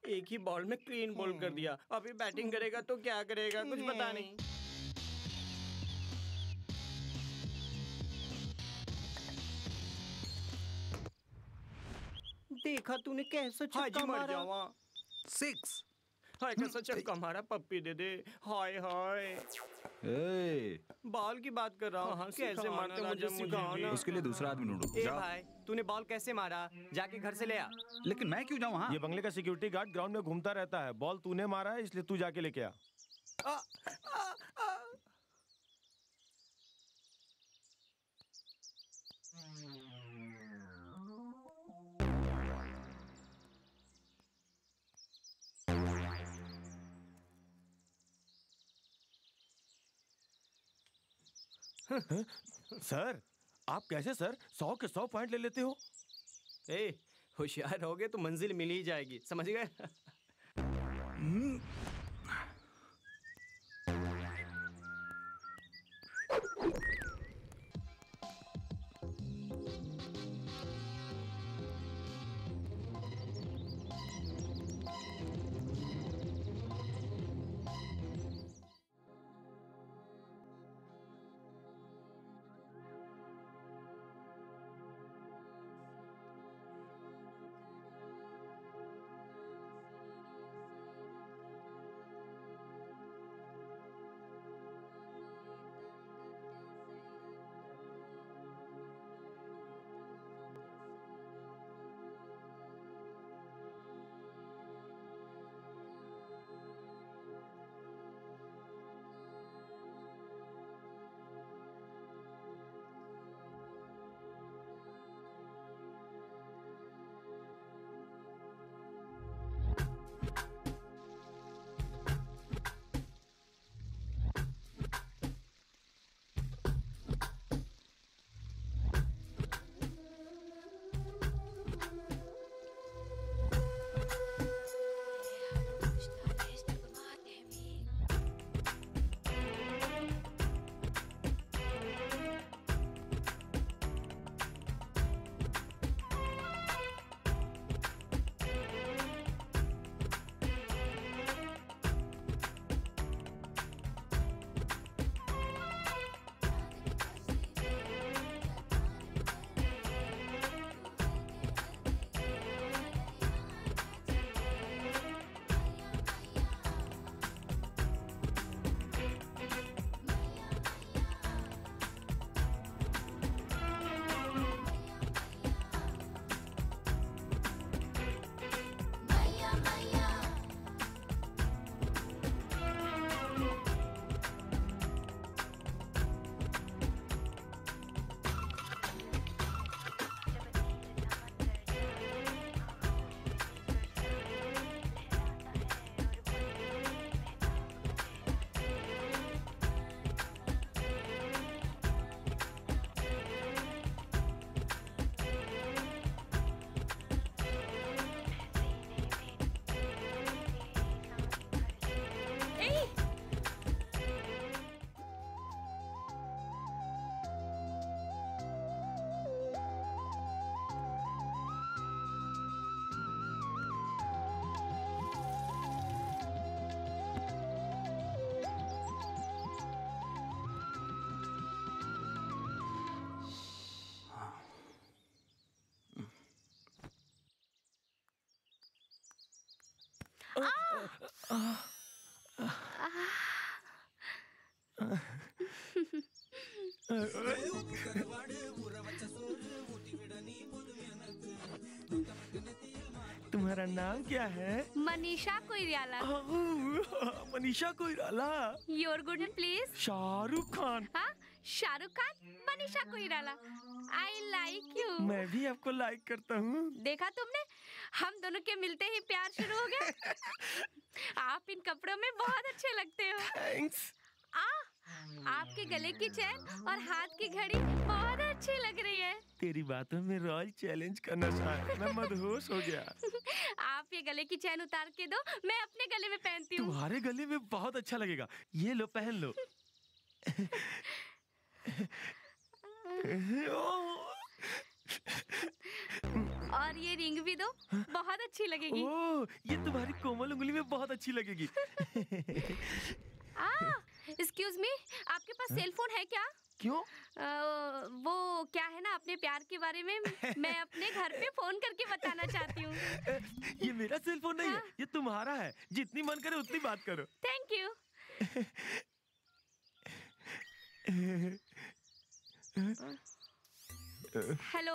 एक ही बॉल में क्लीन बॉल कर दिया। अभी बैटिंग करेगा तो क्या करेगा, कुछ पता नहीं। देखा तूने कैसे छक्का मारा? 6। हाय कैसा छक्का मारा, पप्पी दे दे। हाय हाय बॉल की बात कर रहा हूँ, कैसे मारते मुझे सिखाओ ना। उसके लिए दूसरा आदमी ढूंढो। ए भाई, तूने बॉल कैसे मारा? जाके घर से ले आ। लेकिन मैं क्यों जाऊँ वहाँ? ये बंगले का सिक्योरिटी गार्ड ग्राउंड में घूमता रहता है। बॉल तूने मारा है इसलिए तू जाके लेके आ। सर आप कैसे सर 100 के 100 पॉइंट ले लेते हो? ए, होशियार रहोगे तो मंजिल मिल ही जाएगी, समझ गए? तुम्हारा नाम क्या है? Manisha Koirala. Manisha Koirala. Your good name please? Shahrukh Khan. हाँ, Shahrukh Khan, Manisha Koirala. I like you. मैं भी आपको लाइक करता हूँ। देखा तुमने, हम दोनों के मिलते ही प्यार शुरू हो गया। आप इन कपड़ों में बहुत अच्छे लगते हो। थैंक्स। आपके गले की चेन और हाथ की घड़ी बहुत अच्छी लग रही है। तेरी बातों में रॉयल चैलेंज का नशा है, मैं मदहोश हो गया। आप ये गले की चैन उतार के दो, मैं अपने गले में पहनती हूँ। तुम्हारे गले में बहुत अच्छा लगेगा, ये लो पहन लो। और ये रिंग भी दो, बहुत बहुत अच्छी लगेगी। ओह, ये तुम्हारी कोमल उंगली में बहुत अच्छी लगेगी। एक्सक्यूज मी, आपके पास सेल फोन है क्या? क्यों? वो क्या है ना, अपने प्यार के बारे में मैं अपने घर पे फोन करके बताना चाहती हूँ। ये मेरा सेल फोन नहीं है, ये तुम्हारा है। जितनी मन करे उतनी बात करो। Thank you. Hello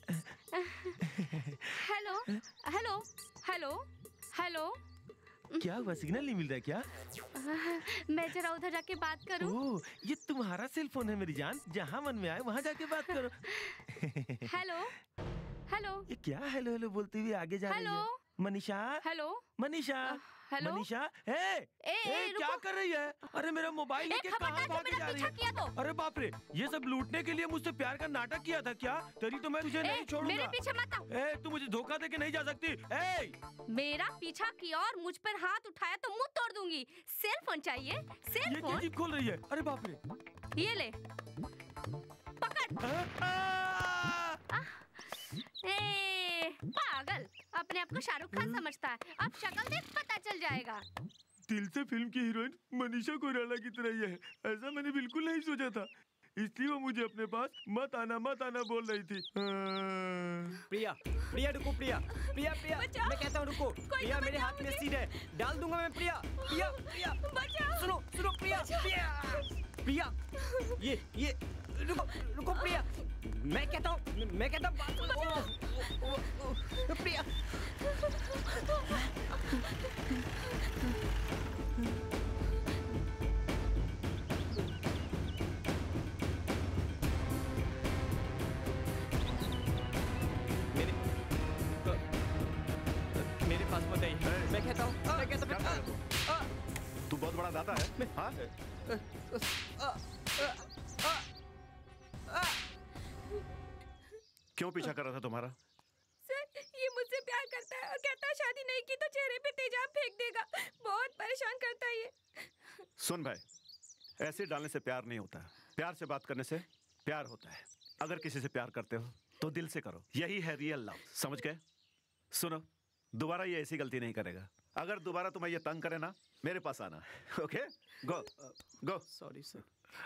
hello hello hello hello. क्या हुआ, सिग्नल नहीं मिल रहा है क्या? मैं जरा उधर जाके बात करूं। ओह, ये तुम्हारा सेल फोन है मेरी जान, जहाँ मन में आए वहाँ जाके बात करो। हेलो हेलो ये क्या हेलो हेलो बोलती हुई आगे जा रही हेलो है? Manisha, hello Manisha, hello. मनीषा, क्या रुको। कर रही है? अरे मेरा मोबाइल लेके कहाँ खबरदार, भागे मेरा जा रही पीछा है? किया तो। अरे बाप रे, ये सब लूटने के लिए मुझसे प्यार का नाटक किया था क्या? तेरी तो मैं तुझे नहीं छोड़ूंगा। मेरे पीछे मत आओ। तू मुझे धोखा देके नहीं जा सकती। मेरा पीछा किया और मुझ पर हाथ उठाया तो मुंह तोड़ दूंगी। सेल फोन चाहिए? सेल ये फोन? जीप खोल रही है। अरे बाप रे, ये ले, पकड़। पागल, अपने आप को शाहरुख खान समझता है। अब शक्ल देख पता चल जाएगा। दिल से फिल्म की हीरोइन मनीषा कोइराला की तरह ही है। ऐसा मैंने बिल्कुल नहीं सोचा था, इसलिए वो मुझे अपने पास मत आना बोल रही थी। प्रिया, प्रिया रुको, प्रिया प्रिया प्रिया, मैं कहता हूँ रुको। प्रिया, मेरे हाथ में सीट है, डाल दूंगा मैं। प्रिया प्रिया प्रिया, सुनो सुनो प्रिया, प्रिया ये रुको रुको प्रिया, मैं कहता हूँ प्रिया। मेरे पास बताइए, मैं कहता हूँ तू बहुत बड़ा दादा है, हाँ? क्यों पीछा कर रहा था तुम्हारा? सर, ये मुझसे प्यार करता है और कहता है शादी नहीं की तो चेहरे पे तेजाब फेंक देगा। बहुत परेशान करता है ये। सुन भाई, ऐसे डालने से प्यार नहीं होता, प्यार से बात करने से प्यार होता है। अगर किसी से प्यार करते हो तो दिल से करो, यही है रियल लव, समझ गए? सुनो, दोबारा ये ऐसी गलती नहीं करेगा। अगर दोबारा तुम्हें ये तंग करे ना, मेरे पास आना। Okay, go go. Sorry sir.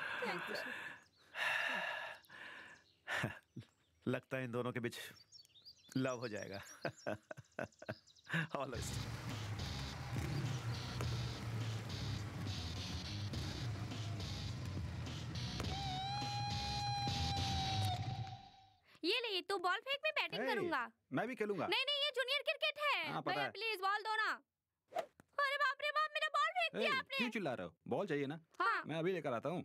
लगता है इन दोनों के बीच लव हो जाएगा। ऑलवेज। ये ले, तू बॉल फेंक, मैं बैटिंग करूंगा। मैं भी खेलूंगा। नहीं, ये जूनियर क्रिकेट है। हाँ, पता भैया है। प्लीज बॉल दो ना। अरे बाप रे बाप, मेरा बॉल फेंक दिया आपने। क्यों चिल्ला रहे हो? बॉल चाहिए ना? हाँ। मैं अभी लेकर आता हूँ।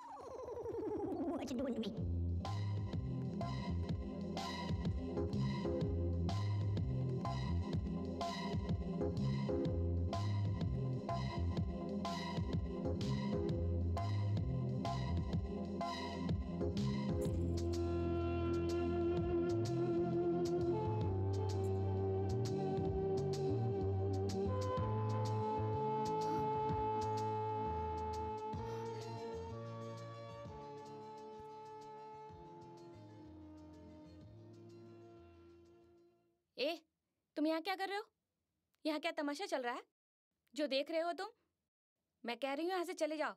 तुम यहाँ क्या कर रहे हो? यहाँ क्या तमाशा चल रहा है जो देख रहे हो तुम? मैं कह रही हूँ यहाँ से चले जाओ।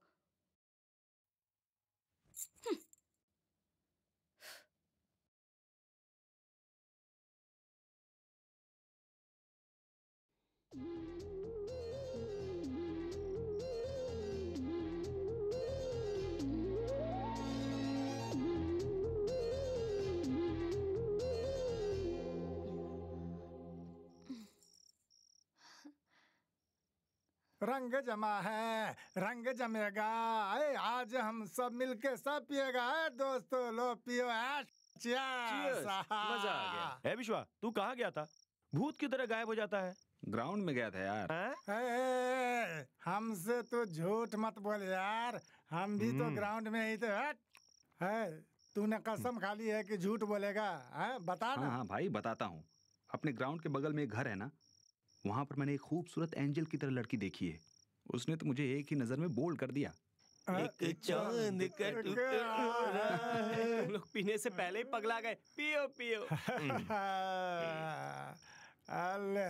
रंग जमा है, रंग जमेगा। आज हम सब मिलके सब पिएगा। दोस्तों लो पियो। Cheers, मजा आ गया। ए विश्वा, तू कहाँ गया था? भूत की तरह गायब हो जाता है। ग्राउंड में गया था यार। हमसे तो झूठ मत बोल यार, हम भी तो ग्राउंड में ही थे। तूने कसम खा ली है कि झूठ बोलेगा? बता ना। हाँ भाई बताता हूँ। अपने ग्राउंड के बगल में एक घर है ना, वहाँ पर मैंने एक खूबसूरत एंजल की तरह लड़की देखी है। उसने तो मुझे एक ही नजर में बोल्ड कर दिया। एक चांद का टुकड़ा। तुम लोग पीने से पहले ही पगला गए। पियो पियो। अल्ले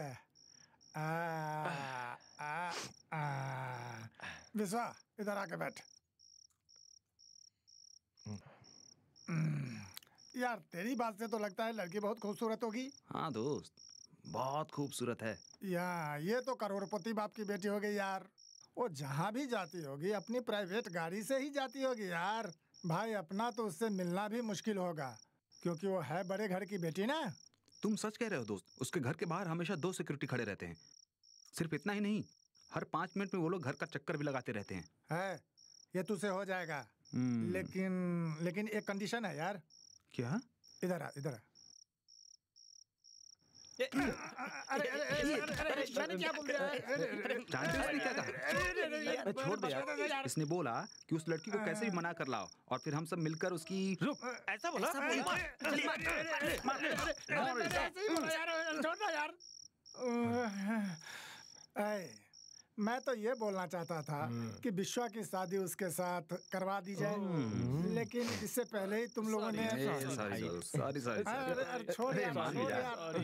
विश्वा इधर आके बैठ। यार तेरी बात से तो लगता है लड़की बहुत खूबसूरत होगी। हाँ दोस्त, बहुत खूबसूरत है। ये तो करोड़पति बाप की बेटी हो गई यार। वो जहाँ भी जाती होगी अपनी प्राइवेट गाड़ी से ही जाती होगी यार। भाई अपना तो उससे मिलना भी मुश्किल होगा क्योंकि वो है बड़े घर की बेटी ना। तुम सच कह रहे हो दोस्त, उसके घर के बाहर हमेशा 2 सिक्योरिटी खड़े रहते हैं। सिर्फ इतना ही नहीं, हर 5 मिनट में वो लोग घर का चक्कर भी लगाते रहते हैं। है ये तुझसे हो जाएगा, लेकिन एक कंडीशन है यार। क्या? इधर आ, इधर आ। अरे मैंने क्या बोल दिया? जानते हो इसने क्या कहा? छोड़ दे यार। इसने बोला कि उस लड़की को कैसे भी मना कर लाओ और फिर हम सब मिलकर उसकी। ऐसा बोला? छोड़ना यार। मैं तो ये बोलना चाहता था कि विश्वा की शादी उसके साथ करवा दी जाए, लेकिन इससे पहले ही तुम लोगों ने। सॉरी छोड़ यार।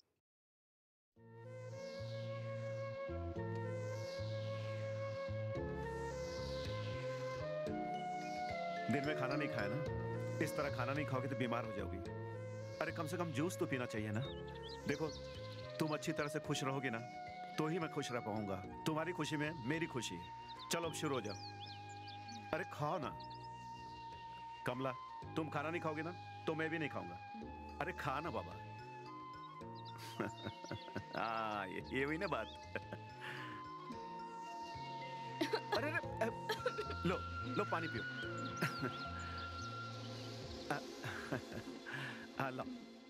दिन में खाना नहीं खाया ना, इस तरह खाना नहीं खाओगे तो बीमार हो जाओगी। अरे कम से कम जूस तो पीना चाहिए ना। देखो तुम अच्छी तरह से खुश रहोगे ना तो ही मैं खुश रह पाऊंगा। तुम्हारी खुशी में मेरी खुशी। चलो अब शुरू हो जाओ। अरे खाओ ना। कमला तुम खाना नहीं खाओगे ना तो मैं भी नहीं खाऊंगा। अरे खा ना बाबा। हाँ ये हुई ना बात। अरे लो लो पानी पियो। लो।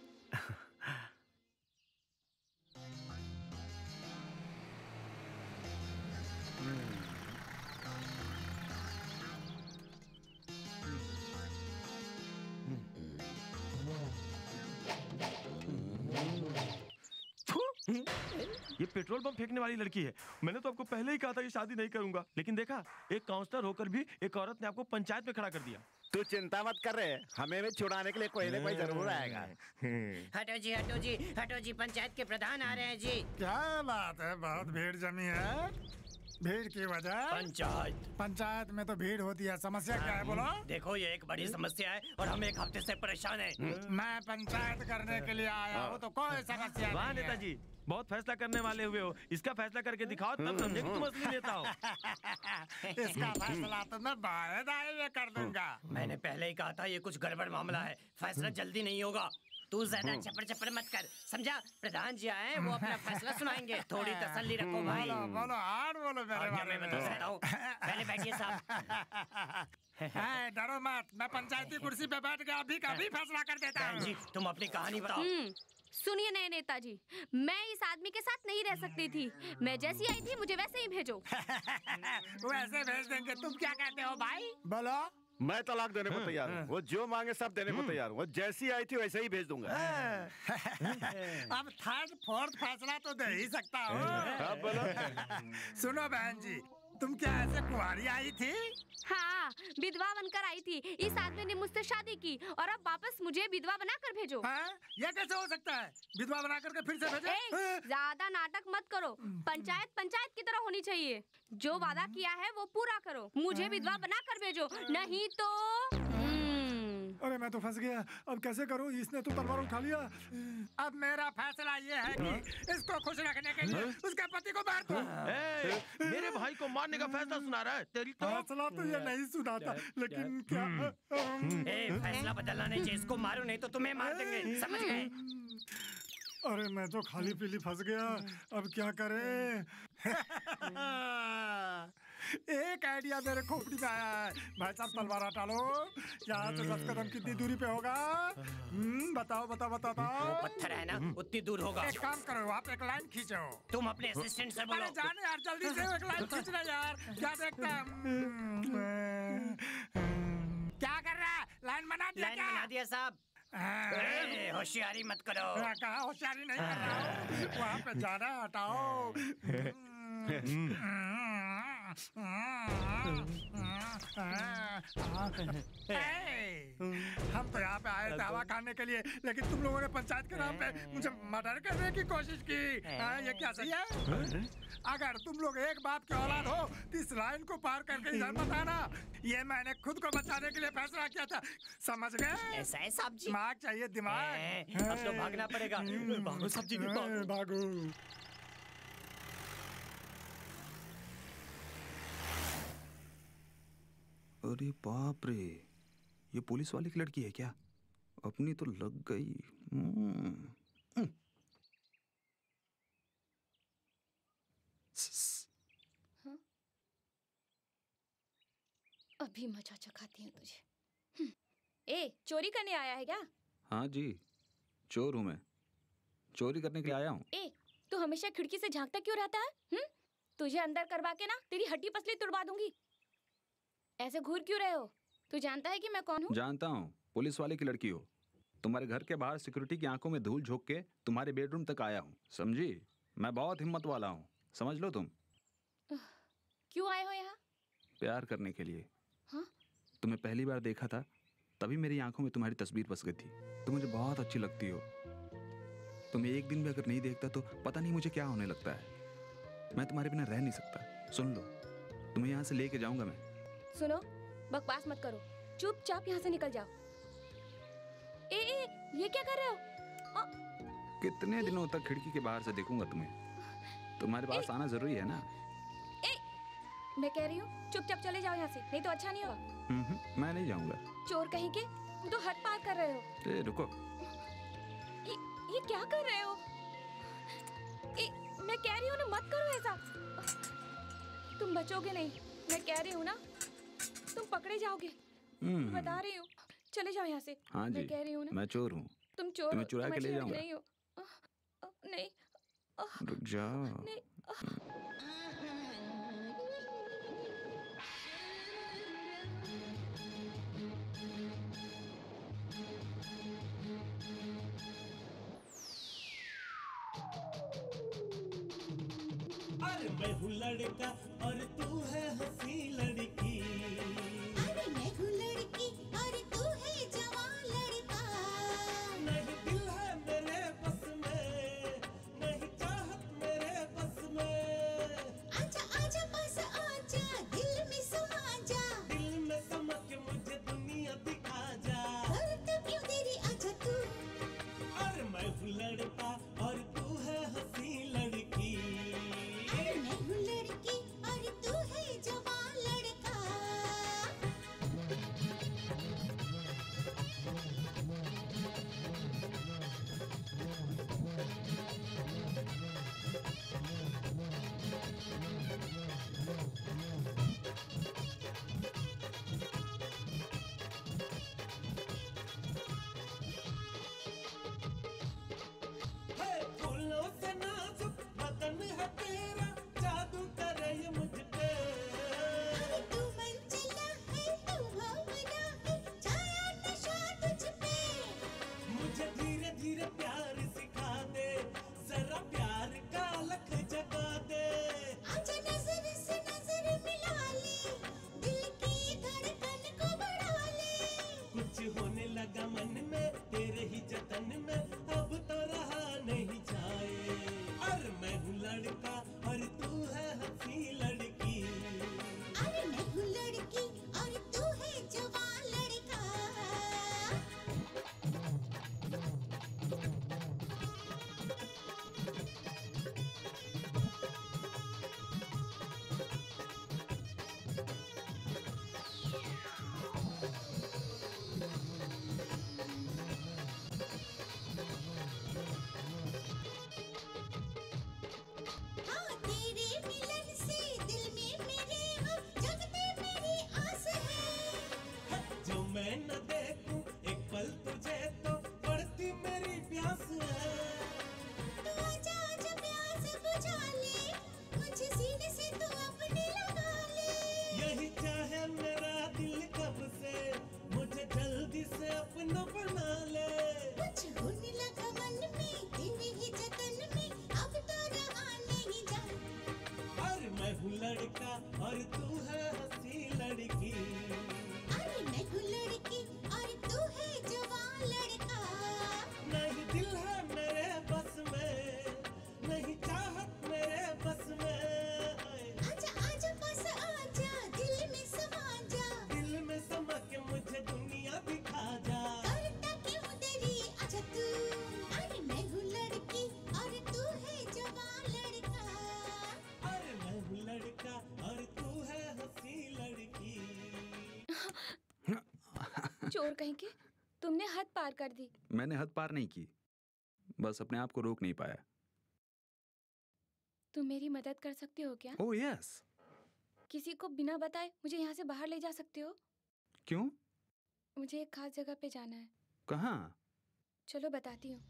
ये पेट्रोल पंप फेंकने वाली लड़की है। मैंने तो आपको पहले ही कहा था कि शादी नहीं करूंगा, लेकिन देखा एक काउंसलर होकर भी एक औरत ने आपको पंचायत में खड़ा कर दिया। तू चिंता मत कर रहे, हमें भी छुड़ाने के लिए कोई ना कोई जरूर आएगा। हटो जी हटो जी हटो जी, पंचायत के प्रधान आ रहे हैं जी। क्या बात है, बहुत भीड़ जमी है। भीड़ की वजह? पंचायत में तो भीड़ होती है। समस्या क्या है बोलो? देखो ये एक बड़ी समस्या है और हम एक हफ्ते से परेशान हैं। मैं पंचायत करने के लिए आया हूँ तो कोई समस्या वाह नहीं है। नेताजी, बहुत फैसला करने वाले हुए हो। इसका फैसला करके दिखाओ तब समझे कि तुम असली नेता हो। इसका फैसला तो मैं बाहर दाएं में कर दूंगा। मैंने पहले ही कहा था ये कुछ गड़बड़ मामला है, फैसला जल्दी नहीं होगा। तू ज्यादा चपड़ चपड़ मत कर, समझा? प्रधान जी आए, वो अपना फैसला सुनाएंगे। थोड़ी तसल्ली रखो भाई। बोलो हार बोलो मेरे बारे मैं में। तो कहता हूँ पहले बैठिए साहब। डरो मत, मैं पंचायती कुर्सी पे बैठ गया अभी का भी फैसला कर देता हूँ। जी तुम अपनी कहानी बताओ। सुनिए नए नेताजी, मैं इस आदमी के साथ नहीं रह सकती थी। मैं जैसी आई थी मुझे वैसे ही भेजो। वैसे भेज देंगे। तुम क्या कहते हो भाई? बोलो। मैं तलाक देने को तैयार हूँ। वो जो मांगे सब देने को तैयार हूँ। वो जैसी आई थी वैसे ही भेज दूंगा। अब थर्ड फोर्थ फैसला तो दे ही सकता हूँ। अब बोलो। सुनो बहन जी, तुम क्या ऐसे कुंवारी आई थी? हाँ, विधवा बनकर आई थी। इस आदमी ने मुझसे शादी की और अब वापस मुझे विधवा बनाकर भेजो। ये कैसे हो सकता है? विधवा बना करके फिर से भेजो? ज्यादा नाटक मत करो। पंचायत पंचायत की तरह होनी चाहिए। जो वादा किया है वो पूरा करो। मुझे विधवा बनाकर भेजो, नहीं तो। अरे मैं तो फंस गया। अब कैसे करूं? इसने तो तलवार उठा लिया। अब मेरा फैसला ये है कि इसको खुश रखने के लिए उसके पति को मार दो। मेरे भाई को मारने का फैसला सुना रहा है। तेरी तो फैसला तो ये नहीं सुना था, लेकिन क्या? फैसला बदलना नहीं चाहिए। इसको मारो नहीं तो तुम्हें मार देंगे, समझ गए? अरे मैं तो खाली पीली फंस गया। अब क्या करें? एक आइडिया मेरे खोपड़ी में आया है। भाई साहब तलवार हटा लो। यहाँ से 10 कदम कितनी दूरी पे होगा? बताओ बताओ बताओ। वो पत्थर है ना, उतनी दूर होगा। एक काम करो, आप एक लाइन खींचो। तुम अपने असिस्टेंट से बोलो। अरे जाने यार, जल्दी से एक लाइन खींचना यार। क्या देखता है? क्या कर रहा है? लाइन बना दिया क्या? लाइन बना दिया साहब। होशियारी मत करो। कहा होशियारी नहीं कर रहा हूँ। वहाँ पे जाना, हटाओ। हम तो यहाँ पे आए थे हवा खाने के लिए, लेकिन तुम लोगों ने पंचायत के नाम पे मुझे मर्डर करने की कोशिश की। ये क्या सही है? अगर तुम लोग एक बाप के औलाद हो तो इस लाइन को पार करके इधर मत आना। ये मैंने खुद को बचाने के लिए फैसला किया था, समझ गए? ऐसा है साहब जी। दिमाग चाहिए, दिमाग। अब तो भागना पड़ेगा। भागो साहब जी, भागो। अरे बाप रे, ये पुलिस वाली की लड़की है क्या? अपनी तो लग गई। हाँ? अभी मजा चखाती हूँ तुझे। ए, चोरी करने आया है क्या? हाँ जी, चोर हूँ मैं, चोरी करने के लिए आया हूँ। ए, तू हमेशा खिड़की से झांकता क्यों रहता है? तुझे अंदर करवा के ना तेरी हड्डी पसली तुड़वा दूंगी। ऐसे घूर क्यों रहे हो? तू जानता है कि मैं कौन हूँ? जानता हूँ, पुलिस वाले की लड़की हो। तुम्हारे घर के बाहर सिक्योरिटी की आंखों में धूल झोंक के तुम्हारे बेडरूम तक आया हूँ, समझी? मैं बहुत हिम्मत वाला हूँ, समझ लो तुम। क्यों आए हो यहाँ? प्यार करने के लिए। हाँ? तुम्हें पहली बार देखा था तभी मेरी आंखों में तुम्हारी तस्वीर बस गई थी। तुम मुझे बहुत अच्छी लगती हो। तुम्हें एक दिन भी अगर नहीं देखता तो पता नहीं मुझे क्या होने लगता है। मैं तुम्हारे बिना रह नहीं सकता। सुन लो, तुम्हें यहाँ से लेके जाऊंगा मैं। सुनो, बकवास मत करो, चुपचाप यहाँ से निकल जाओ। ए, ये क्या कर रहे हो? कितने दिनों तक खिड़की के बाहर से देखूंगा तुम्हें? तुम्हारे पास आना जरूरी है ना? मैं कह रही हूँ चुपचाप चले जाओ यहाँ से, नहीं तो अच्छा नहीं होगा। मैं नहीं जाऊंगा। चोर कहीं के, तुम तो हद पार कर रहे हो। रुको। ये क्या कर रहे हो? मैं कह रही हूँ ना, मत करो ऐसा। तुम बचोगे नहीं, मैं कह रही हूँ ना, तुम पकड़े जाओगे। बता रही हूँ, चले जाओ यहाँ से। हाँ जी, मैं कह रही हूँ ना, मैं चोर हूँ। तुम चोर, तुम्हें चुरा के ले जाऊंगा। नहीं हो। नहीं, रुक जाओ। नहीं। अरे मैं हूँ लड़का और तू है हंसी लड़की। अरे मैं हूँ लड़की और तू है जवान लड़का। नहीं दिल है मेरे बस में, नहीं चाहत मेरे बस में। आजा आजा पास आजा, दिल में समा जा। दिल में समा के मुझे दुनिया दिखा जा। और तो क्यों देरी, आजा तू। अरे मैं हूँ लड़का और तू है हंसी लड़की। अरे मैं हूँ लड़की और तू है जवान लड़का। है फूलों से नाजुक बदन है तेरा, जादू करे ये मुझ पे। अरे तू मन चला है, तू भावना है, छाया नशा तुझ पे। मुझे धीरे धीरे प्यार सिखा दे, जरा प्यार का लख जगा दे। आजा नजर से नजर मिला ले, दिल की धड़कन को बढ़ा ले। कुछ होने लगा मन में तेरे ही जतन में, अब तो रहा नहीं जाए। और मैं हूँ लड़का और तू है हंसी लड़की। अरे मैं हूँ लड़की और तू है जवान लड़का। चोर कहीं के, तुमने हद पार कर दी। मैंने हद पार नहीं की, बस अपने आप को रोक नहीं पाया। तुम मेरी मदद कर सकते हो क्या? Oh yes. किसी को बिना बताए मुझे यहाँ से बाहर ले जा सकते हो? क्यों? मुझे एक खास जगह पे जाना है। कहाँ? चलो बताती हूँ।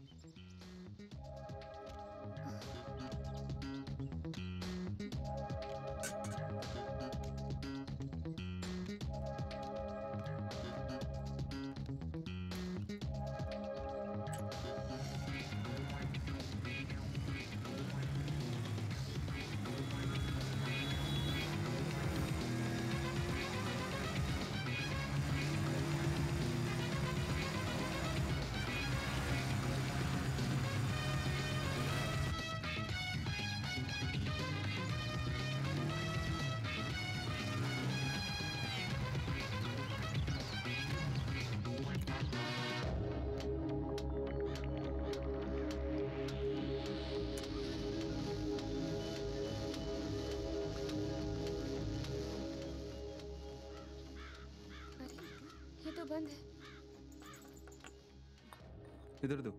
ये तो बंद है। इधर दो।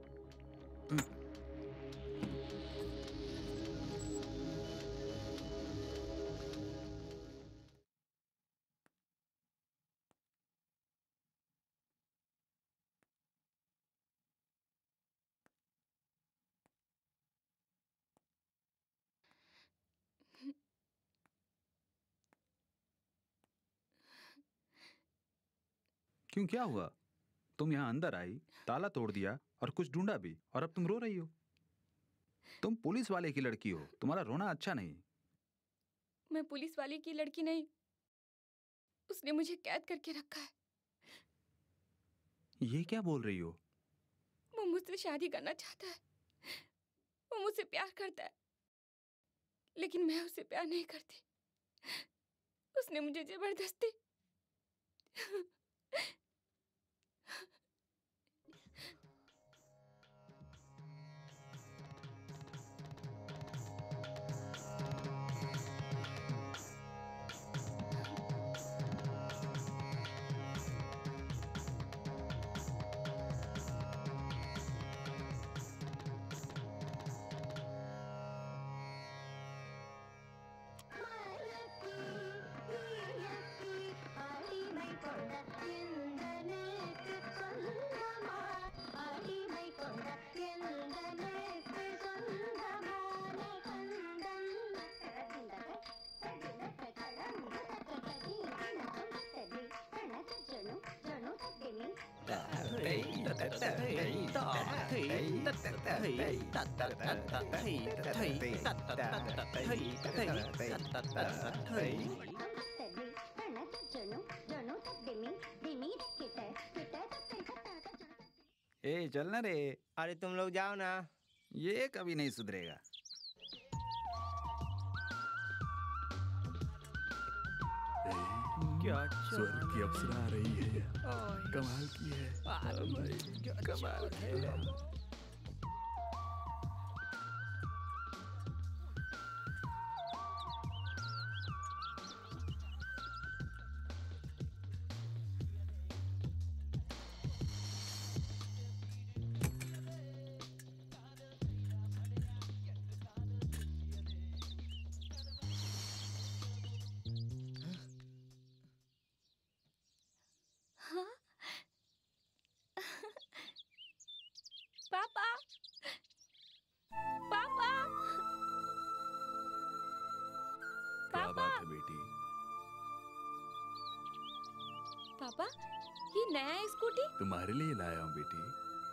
क्यों, क्या हुआ? तुम यहाँ अंदर आई, ताला तोड़ दिया और कुछ ढूंढा भी, और अब तुम रो रही हो। तुम पुलिस वाले की लड़की हो, तुम्हारा रोना अच्छा नहीं। मैं पुलिस वाले की लड़की नहीं, उसने मुझे कैद करके रखा है। ये क्या बोल रही हो? वो मुझसे शादी करना चाहता है, वो मुझसे प्यार करता है, लेकिन मैं उससे प्यार नहीं करती। उसने मुझे जबरदस्ती ए चल ना रे। अरे तुम लोग जाओ ना। ये कभी नहीं सुधरेगा। क्या स्वर्ग की अप्सरा आ रही है, कमाल की है, कमाल है। पापा, पापा, क्या बात है बेटी? पापा, ये नया है स्कूटी? तुम्हारे लिए लाया हूँ बेटी।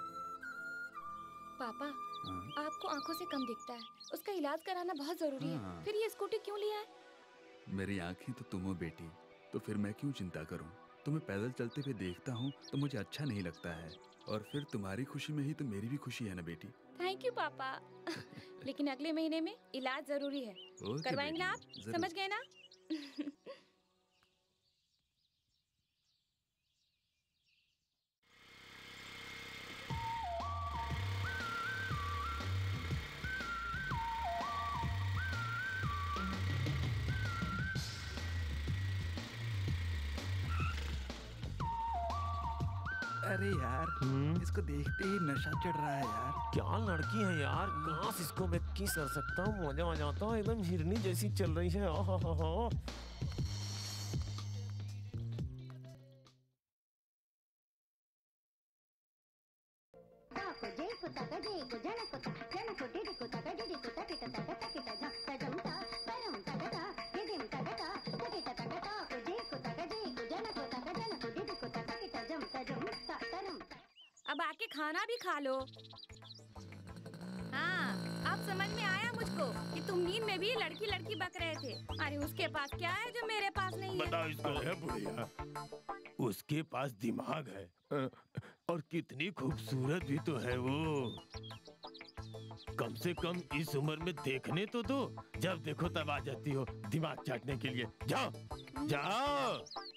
पापा, हाँ? आपको आंखों से कम दिखता है, उसका इलाज कराना बहुत जरूरी है। हाँ। फिर ये स्कूटी क्यों लिया है? मेरी आंखें तो तुम हो बेटी, तो फिर मैं क्यों चिंता करूं? तुम्हें पैदल चलते हुए देखता हूँ तो मुझे अच्छा नहीं लगता है, और फिर तुम्हारी खुशी में ही तो मेरी भी खुशी है ना बेटी। थैंक यू पापा। लेकिन अगले महीने में इलाज जरूरी है, ओके करवाएंगे बेटी, आप? जरूर। समझ गए ना? अरे यार इसको देखते ही नशा चढ़ रहा है यार। क्या लड़की है यार, काश इसको मैं किस कर सकता हूँ, मजा आ जाता हूँ, एकदम हिरनी जैसी चल रही है। अब आके खाना भी खा लो। हाँ, अब समझ में आया मुझको कि तुम नींद में भी लड़की लड़की बक रहे थे। अरे उसके पास क्या है जो मेरे पास नहीं है? बताओ इसको। है बुढ़िया, उसके पास दिमाग है और कितनी खूबसूरत भी तो है वो। कम से कम इस उम्र में देखने तो दो, जब देखो तब आ जाती हो दिमाग चाटने के लिए। जाओ जाओ।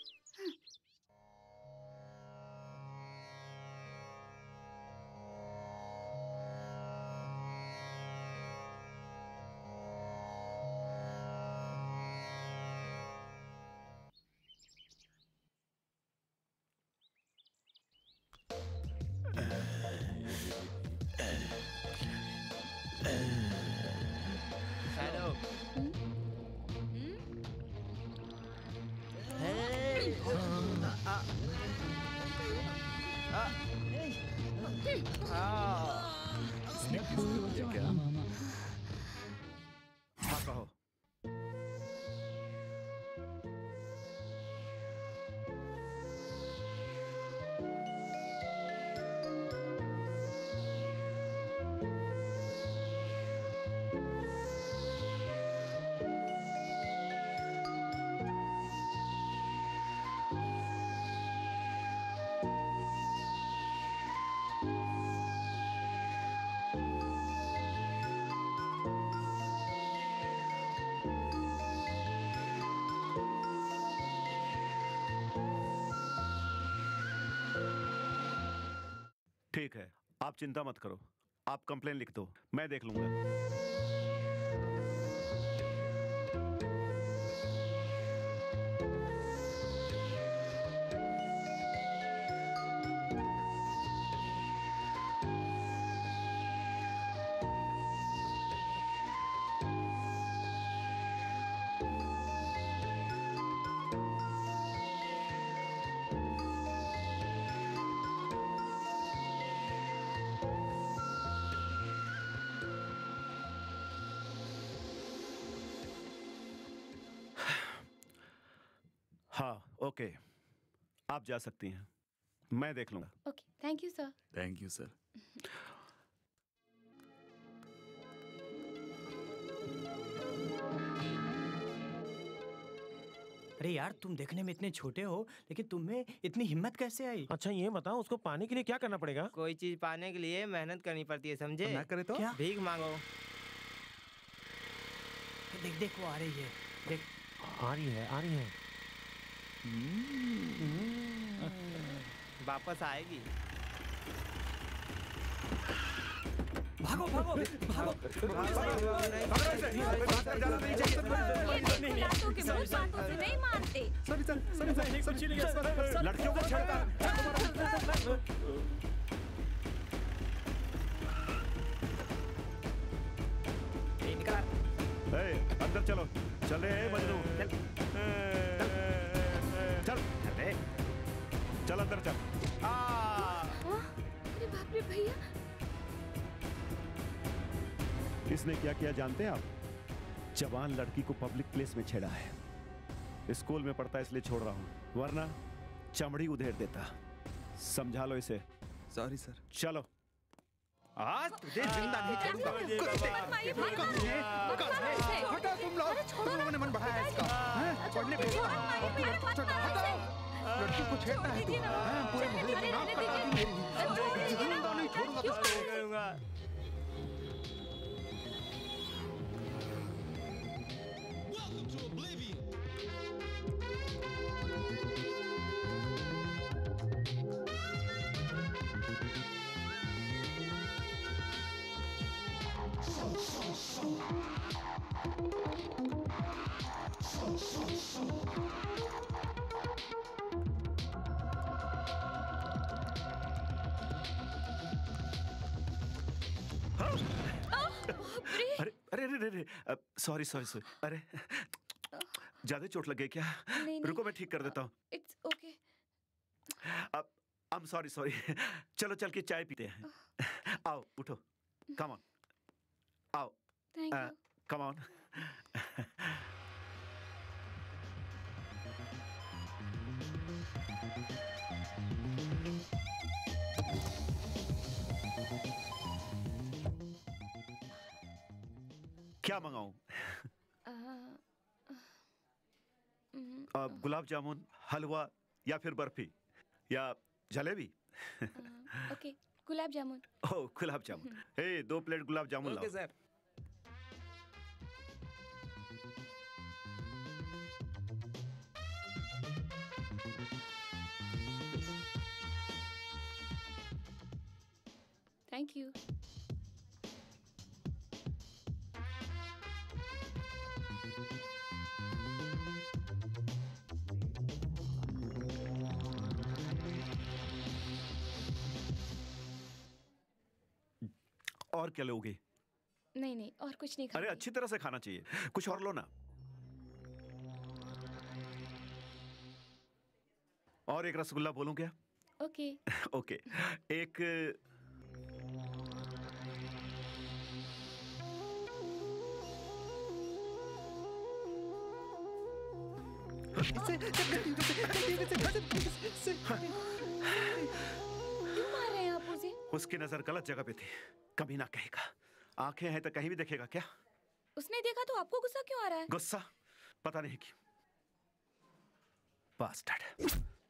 हाँ कहो। ठीक है, आप चिंता मत करो, आप कंप्लेन लिख दो, मैं देख लूंगा। हाँ, ओके, आप जा सकती हैं, मैं देख लूंगा। Okay, thank you sir. Thank you sir. अरे यार, तुम देखने में इतने छोटे हो, लेकिन तुम में इतनी हिम्मत कैसे आई? अच्छा ये बताओ, उसको पाने के लिए क्या करना पड़ेगा? कोई चीज पाने के लिए मेहनत करनी पड़ती है, समझे? ना करे तो क्या? भीख मांगो। देख देख, वो आ रही है, देख। आ रही है, आ रही है। वापस आएगी। भागो भागो भागो। नहीं मानते। लड़कियों को छेड़ता। अंदर चलो, चल रहे हैं मजनू। चल चल अंदर चल। अरे बाप रे भैया, इसने क्या किया जानते हैं आप? जवान लड़की को पब्लिक प्लेस में छेड़ा है। स्कूल में पढ़ता है इसलिए छोड़ रहा हूँ, वरना चमड़ी उधेड़ देता। समझा लो इसे। Sorry sir. चलो। आज तुझे जिंदा नहीं छोड़ूंगा। हटा तुम लोगों ने मन बढ़ाया इसका। पढ़ने भेजो और तू लड़की को छेड़ता है तू। पूरे मोहल्ले में नाम कटा दी मेरी। जिंदा नहीं छोड़ूंगा तुझको। अरे अरे अरे, सॉरी सॉरी सॉरी, अरे ज्यादा चोट लग गई क्या? नहीं, रुको मैं ठीक कर देता हूँ। It's okay. I am sorry sorry. चलो चल के चाय पीते हैं। आओ उठो, कम ऑन, आओ, थैंक यू। Come on. क्या मंगाऊं? गुलाब जामुन, हलवा या फिर बर्फी या जलेबी? ओके, गुलाब जामुन। ओह गुलाब जामुन। ए 2 प्लेट गुलाब जामुन लाओ। Okay sir. Thank you. और क्या लोगे? नहीं नहीं, और कुछ नहीं अरे खाऊंगी। अच्छी तरह से खाना चाहिए, कुछ और लो ना। और एक रसगुल्ला बोलूं क्या? ओके। ओके, एक क्यों मार रहे हैं आप उसे? उसकी नजर गलत जगह पे थी, कभी ना कहेगा। आंखें हैं तो कहीं भी देखेगा क्या? उसने देखा तो आपको गुस्सा क्यों आ रहा है? गुस्सा पता नहीं क्यों। बास्टर्ड।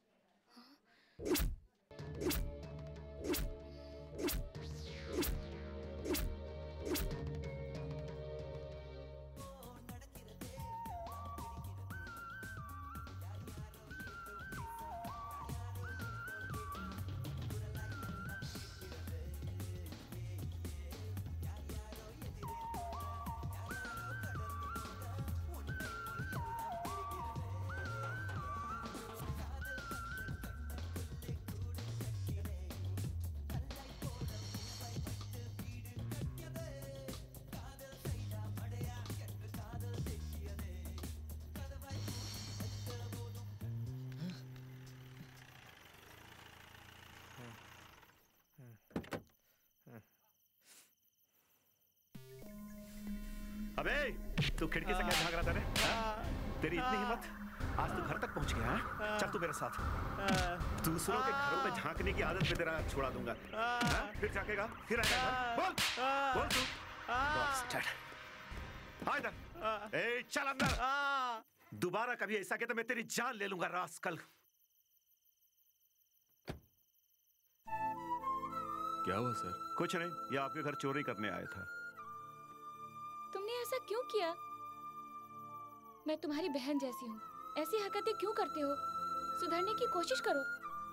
अबे तू खिड़की से क्या झांक रहा था रे? तेरी इतनी हिम्मत, आज तू घर तक पहुंच गया है? चल तू मेरे साथ। दूसरों के घरों में झांकने की आदत पे तेरा छोड़ा दूंगा। फिर झांकेगा, फिर आएगा घर। बोल बोल तू। बास्टर्ड। आ इधर। ए चल अंदर। दोबारा कभी ऐसा किया तो मैं तेरी जान ले लूंगा रास्कल। क्या हुआ सर? कुछ नहीं, ये आपके घर चोरी करने आया था। तुमने ऐसा क्यों किया? मैं तुम्हारी बहन जैसी हूँ, ऐसी हरकतें क्यों करते हो? सुधरने की कोशिश करो।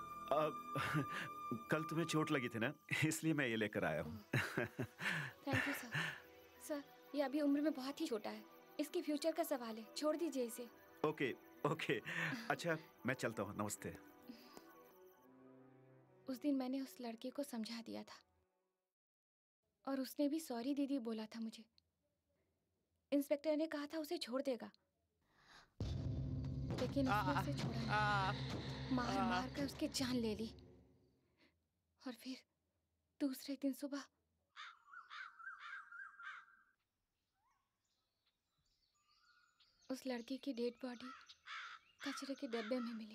कल तुम्हें चोट लगी थी ना, इसलिए मैं ये लेकर आया हूँ। Thank you sir. सर, ये अभी उम्र में बहुत ही छोटा है, इसके फ्यूचर का सवाल है, छोड़ दीजिए इसे। ओके ओके, अच्छा मैं चलता हूँ, नमस्ते। उस दिन मैंने उस लड़के को समझा दिया था और उसने भी सॉरी दीदी बोला था मुझे। इंस्पेक्टर ने कहा था उसे छोड़ देगा, लेकिन उसने उसे छोड़ा नहीं। मार मार कर उसकी जान ले ली। और फिर दूसरे दिन सुबह उस लड़की की डेड बॉडी कचरे के डब्बे में मिली।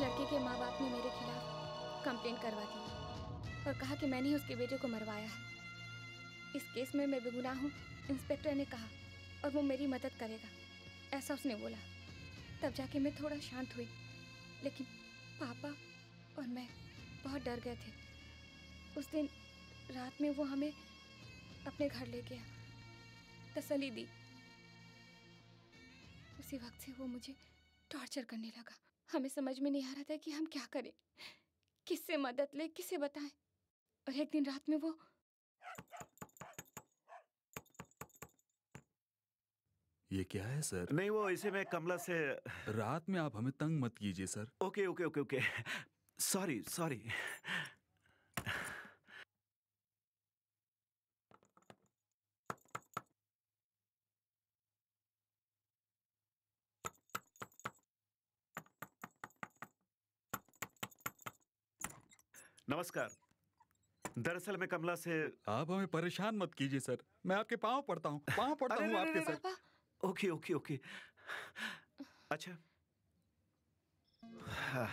लड़के के माँ बाप ने मेरे खिलाफ कंप्लेंट करवा दी और कहा कि मैंने ही उसके बेटे को मरवाया है। इस केस में मैं बेगुनाह हूँ, इंस्पेक्टर ने कहा, और वो मेरी मदद करेगा, ऐसा उसने बोला। तब जाके मैं थोड़ा शांत हुई, लेकिन पापा और मैं बहुत डर गए थे। उस दिन रात में वो हमें अपने घर ले गया, तसल्ली दी। उसी वक्त से वो मुझे टॉर्चर करने लगा। हमें समझ में नहीं आ रहा था कि हम क्या करें, किससे मदद ले, किसे बताएं। और एक दिन रात में वो ये क्या है सर? नहीं, वो इसे मैं कमला से। रात में आप हमें तंग मत कीजिए sir. Okay okay okay okay, sorry sorry. नमस्कार। दरअसल मैं कमला से। आप हमें परेशान मत कीजिए सर, मैं आपके पाँव पड़ता हूँ, पाँव पड़ता हूँ आपके सर। ओके ओके ओके, अच्छा। हाँ।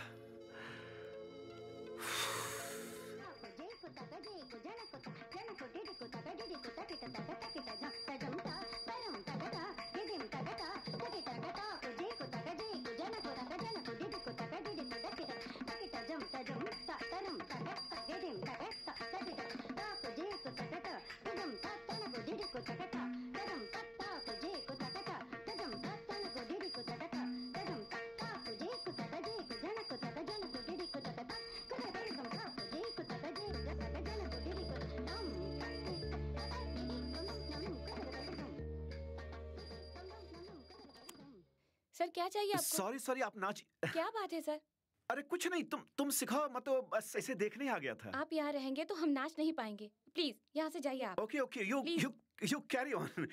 सर क्या चाहिए आपको? सॉरी सॉरी, आप नाच। क्या बात है सर? अरे कुछ नहीं, तुम सिखाओ, मैं तो बस ऐसे देखने आ गया था। आप यहाँ रहेंगे तो हम नाच नहीं पाएंगे। प्लीज यहाँ से जाइए आप। Okay okay, you carry on.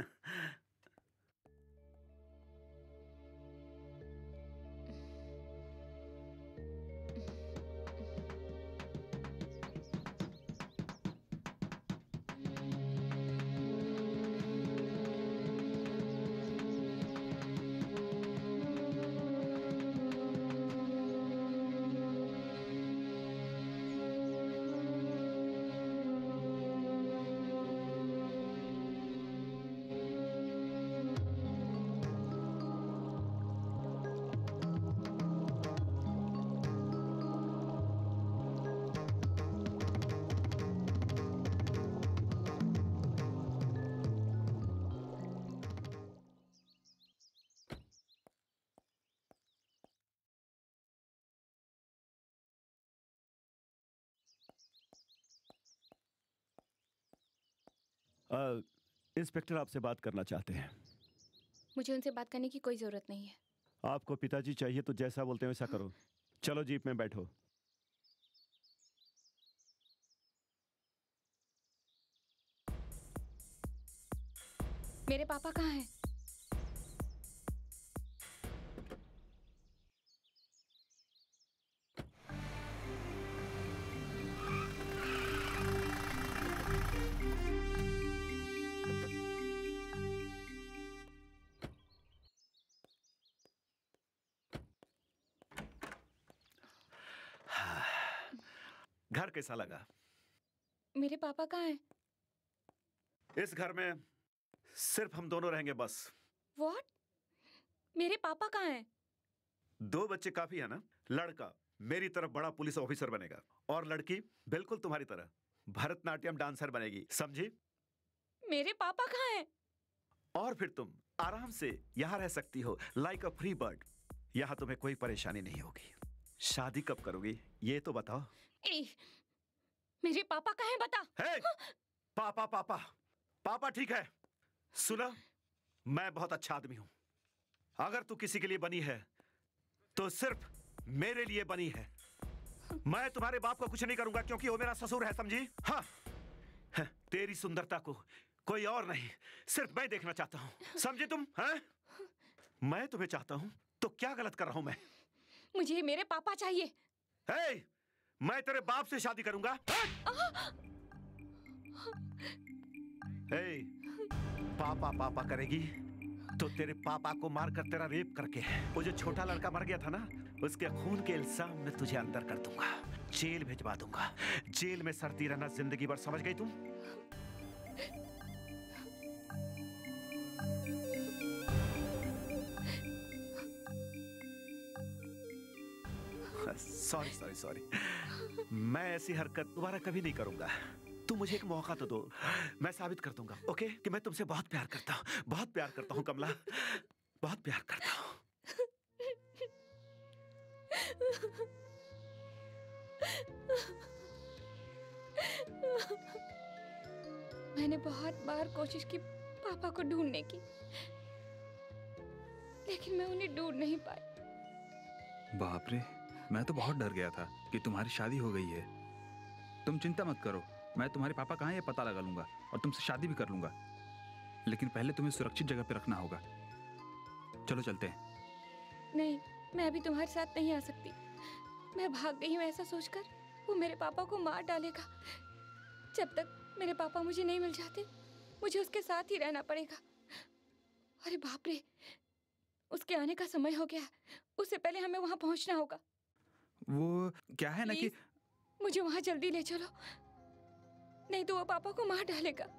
Inspector आपसे बात करना चाहते हैं। मुझे उनसे बात करने की कोई जरूरत नहीं है। आपको पिताजी चाहिए तो जैसा बोलते हैं वैसा करो। चलो जीप में बैठो। मेरे पापा कहाँ हैं? घर कैसा लगा? मेरे पापा कहाँ हैं? इस घर में सिर्फ हम दोनों रहेंगे बस। What? मेरे पापा कहाँ हैं? 2 बच्चे काफी है ना? लड़का मेरी तरफ बड़ा पुलिस ऑफिसर बनेगा और लड़की बिल्कुल तुम्हारी तरह भरतनाट्यम डांसर बनेगी, समझी? मेरे पापा कहाँ हैं? और फिर तुम आराम से यहाँ रह सकती हो लाइक अ फ्री बर्ड। यहाँ तुम्हें कोई परेशानी नहीं होगी। शादी कब करोगी ये तो बताओ। मेरे पापा कहाँ हैं बता। हे, पापा पापा पापा ठीक है। सुना, मैं बहुत अच्छा आदमी हूं। अगर तू किसी के लिए बनी है तो सिर्फ मेरे लिए बनी है। मैं तुम्हारे बाप को कुछ नहीं करूंगा क्योंकि वो मेरा ससुर है, समझी? हाँ, तेरी सुंदरता को कोई और नहीं, सिर्फ मैं देखना चाहता हूं, समझे तुम? हैं? मैं तुम्हें चाहता हूं तो क्या गलत कर रहा हूं मैं? मुझे मेरे पापा चाहिए। हे, मैं तेरे बाप से शादी करूंगा। हे, पापा पापा करेगी तो तेरे पापा को मारकर तेरा रेप करके वो जो छोटा लड़का मर गया था ना, उसके खून के इल्जाम में तुझे अंदर कर दूंगा, जेल भिजवा दूंगा। जेल में सड़ती रहना जिंदगी भर, समझ गई तुम? सॉरी सॉरी सॉरी, मैं ऐसी हरकत दोबारा कभी नहीं करूंगा। तुम मुझे एक मौका तो दो, मैं साबित कर दूंगा, ओके, कि मैं तुमसे बहुत प्यार करता हूँ, बहुत प्यार करता हूँ कमला, बहुत प्यार करता हूँ। मैंने बहुत बार कोशिश की पापा को ढूंढने की, लेकिन मैं उन्हें ढूंढ नहीं पाई। बाप रे, मैं तो बहुत डर गया था कि तुम्हारी शादी हो गई है। तुम चिंता मत करो, मैं तुम्हारे पापा कहाँ ये पता लगा लूंगा और तुमसे शादी भी कर लूंगा। लेकिन पहले तुम्हें सुरक्षित जगह पे रखना होगा। चलो चलते हैं। नहीं, मैं अभी तुम्हारे साथ नहीं आ सकती। मैं भाग गई हूँ ऐसा सोचकर वो मेरे पापा को मार डालेगा। जब तक मेरे पापा मुझे नहीं मिल जाते, मुझे उसके साथ ही रहना पड़ेगा। अरे बाप रे, उसके आने का समय हो गया। उससे पहले हमें वहां पहुंचना होगा। वो क्या है ना कि मुझे वहां जल्दी ले चलो, नहीं तो वो पापा को मार डालेगा।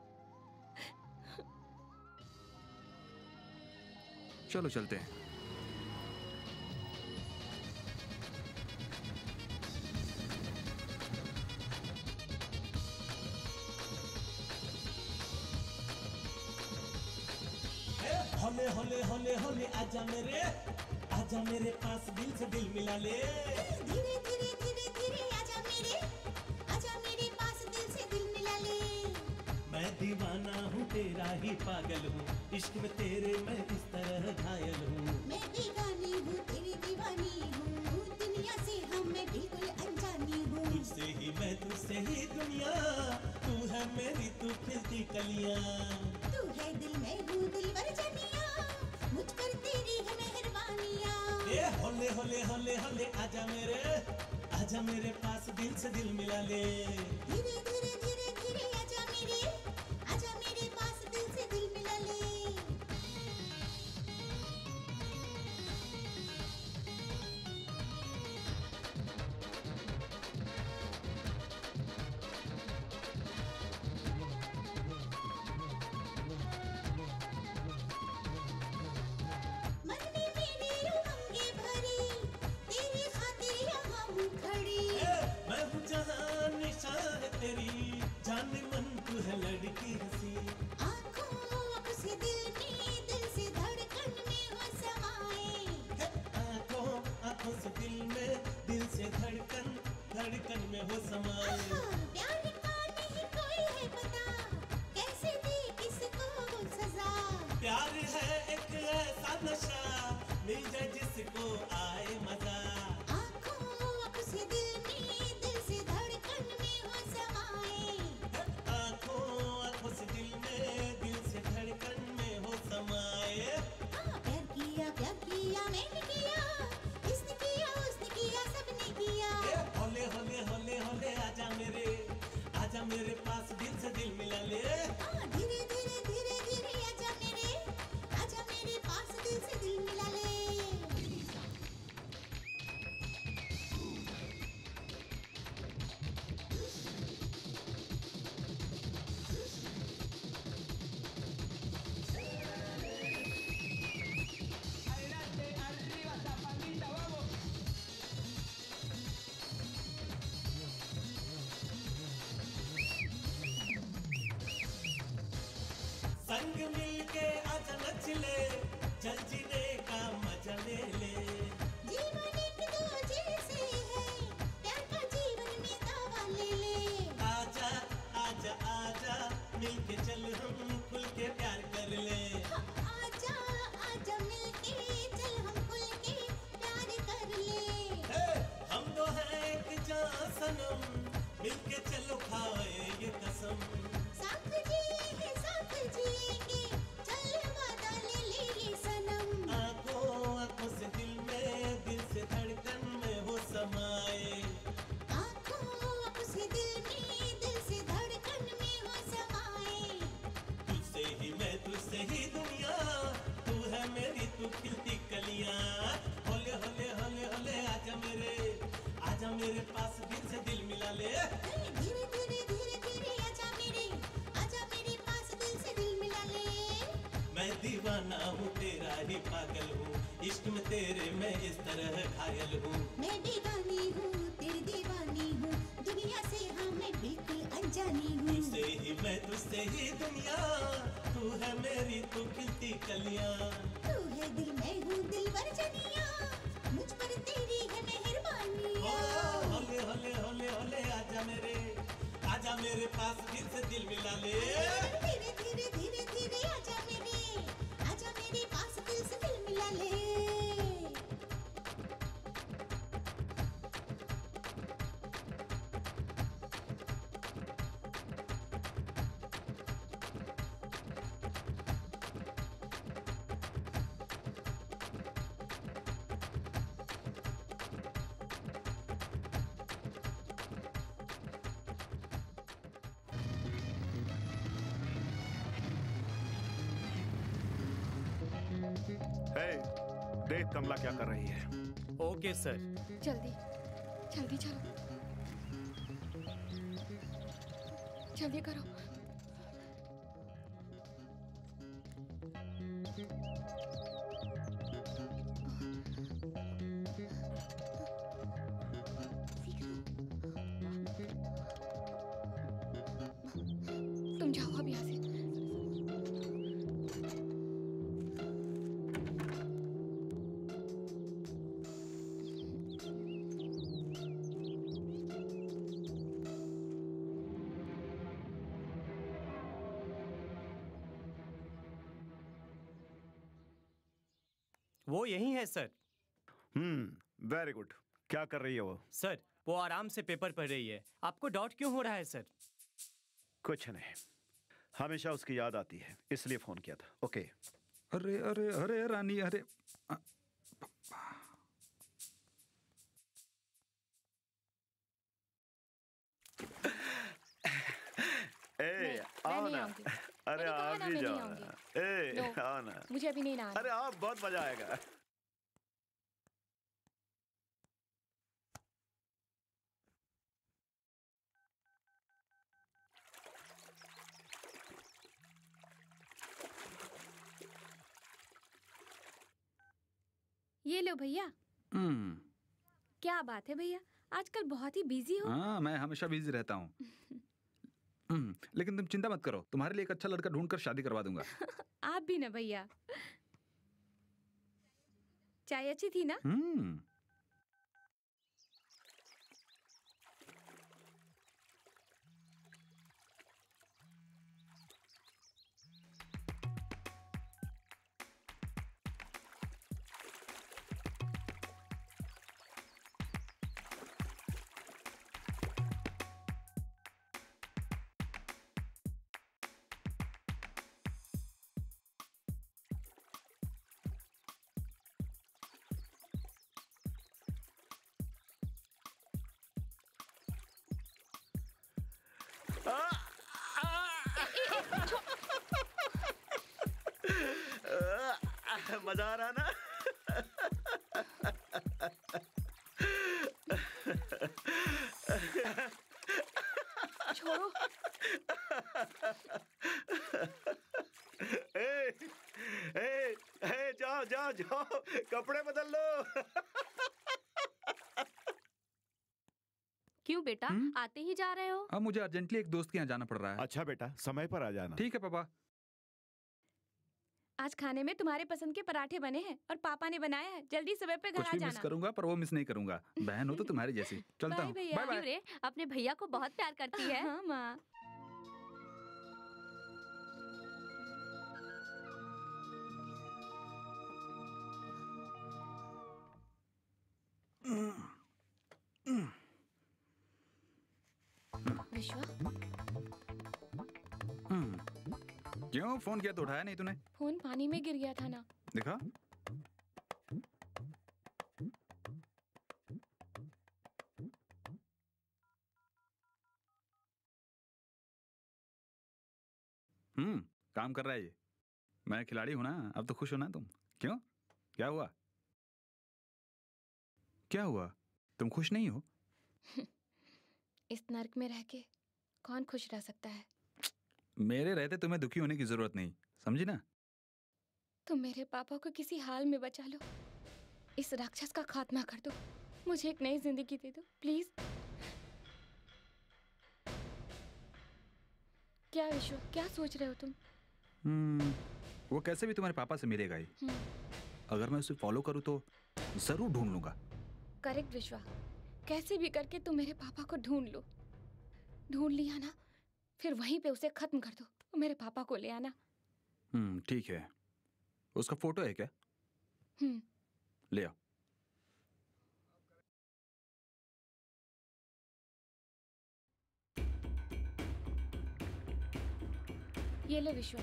चलो चलते हैं। होले होले होले होले आजा मेरे पास, दिल से दिल मिला ले। धीरे धीरे धीरे धीरे आजा मेरे पास, दिल से दिल मिला ले। मैं दीवाना हूँ तेरा ही पागल हूँ, इश्क में तेरे मैं इस तरह घायल हूँ। मैं बेगानी हूँ तेरी दीवानी हूँ, दुनिया से हम मैं बिल्कुल अनजानी हूँ। तुझसे ही मैं, तुझसे ही दुनिया, तू है मेरी तू खिलती कलियाँ। तू है दिल में हूँ दिलबर जानिया, मुझ पर तेरी है मेहरबानियाँ। ए होले होले होले होले आजा मेरे पास, दिल से दिल मिला ले। धीरे धीरे धीरे धीरे आजा मेरे पास, दिल से दिल मिला ले। मन में मेरे उमंगे भरी, तेरी खातिर यहाँ हूँ खड़ी। मैं हूँ जहाँ निशान तेरी, जाने मन तू है लड़की हंसी। आँखों से दिल से धड़कन में हो समाए। आँखों से दिल से धड़कन में हो समाए। प्यार का नहीं कोई है पता, कैसे दे किसको वो सजा। प्यार है एक ऐसा नशा, मिल जाए जिसको आए मजा। आँखों से दिल से धड़कन में हो समाए। आँखों से दिल से धड़कन में हो समाए। प्यार किया मैंने किया, इसने किया उसने किया सबने किया। होले होले होले होले आजा मेरे पास, दिल से दिल मिला ले। धीरे धीरे धीरे धीरे आजा मेरे पास, दिल से दिल मिला ले। संग मिलके आजा नच ले, चल जीने का मजा ले ले। जीवन एक दूजे से है, प्यार का जीवन में दावा ले ले। आजा आजा आजा, मिलके चल हम खुल के प्यार कर ले। आजा आजा मिलके चल हम खुल के प्यार कर ले। हम तो हैं एक जान सनम, मिलके चलो खाए ये कसम। साथ जिएंगे चल वादा ले ले ये सनम। आँखों तेरे मैं इस तरह घायल हूँ। मैं दीवानी हूँ, तेरी दीवानी हूँ, दुनिया से हाँ मैं बिल्कुल अनजानी हूँ। तुझसे ही मैं, तुझसे ही दुनिया, तू है मेरी तू खिलती कलियाँ। तू है दिल, मैं हूँ दिलबर जनिया, मुझ पर तेरी है मेहरबानी। होले होले होले होले आजा मेरे पास, दिल से दिल मिला ले। धीरे धीरे धीरे धीरे आजा मेरे पास, दिल से दिल मिला ले। हे, देख कमला क्या कर रही है। Okay sir. जल्दी जल्दी चलो, जल्दी करो। तुम जाओ अब यहाँ से। वो यही है सर। Very good. क्या कर रही है वो? सर वो आराम से पेपर पढ़ रही है। आपको डाउट क्यों हो रहा है सर? कुछ नहीं, हमेशा उसकी याद आती है इसलिए फोन किया था। ओके। अरे अरे अरे रानी, अरे ए आओ ना। अरे आप भी जाओ ना। ए आओ ना। मुझे अभी नहीं ना। अरे आप, बहुत मजा आएगा। ये लो भैया। क्या बात है भैया, आजकल बहुत ही बिजी हो। हाँ, मैं हमेशा बिजी रहता हूँ। लेकिन तुम चिंता मत करो, तुम्हारे लिए एक अच्छा लड़का ढूंढकर शादी करवा दूंगा। आप भी ना भैया। चाय अच्छी थी ना? मजा आ रहा ना? छोड़ो। जाओ जाओ जाओ, कपड़े बदल लो। क्यों बेटा, आते ही जा रहे हो? अब मुझे अर्जेंटली एक दोस्त के यहाँ जाना पड़ रहा है। अच्छा बेटा, समय पर आ जाना। ठीक है पापा। आज खाने में तुम्हारे पसंद के पराठे बने हैं और पापा ने बनाया है। जल्दी सुबह पे घर आ कुछ भी जाना। मिस करूंगा पर वो मिस नहीं करूंगा। बहन हो तो तुम्हारी जैसी। चलता हूँ। Bye bye. रे अपने भैया को बहुत प्यार करती है। हाँ माँ। विश्वा, क्यों फोन किया तो उठाया नहीं तूने? फोन पानी में गिर गया था ना। देखा? काम कर रहा है ये। मैं खिलाड़ी हूं ना, अब तो खुश हो ना तुम। क्यों? क्या हुआ? क्या हुआ? तुम खुश नहीं हो? इस नर्क में रह के कौन खुश रह सकता है? मेरे रहते तुम्हें दुखी होने की जरूरत नहीं, समझी ना? तुम मेरे पापा को किसी हाल में बचा लो, इस राक्षस का खात्मा कर दो, मुझे एक नई जिंदगी दे दो प्लीज। क्या विश्व, क्या सोच रहे हो तुम? वो कैसे भी तुम्हारे पापा से मिलेगा ही। अगर मैं उसे फॉलो करूँ तो जरूर ढूंढ लूंगा। करेक्ट विश्वा, कैसे भी करके तुम मेरे पापा को ढूंढ लो। ढूंढ लिया ना, फिर वहीं पे उसे खत्म कर दो और मेरे पापा को ले आना। ठीक है। उसका फोटो है क्या? ले आओ। ये ले विश्वा।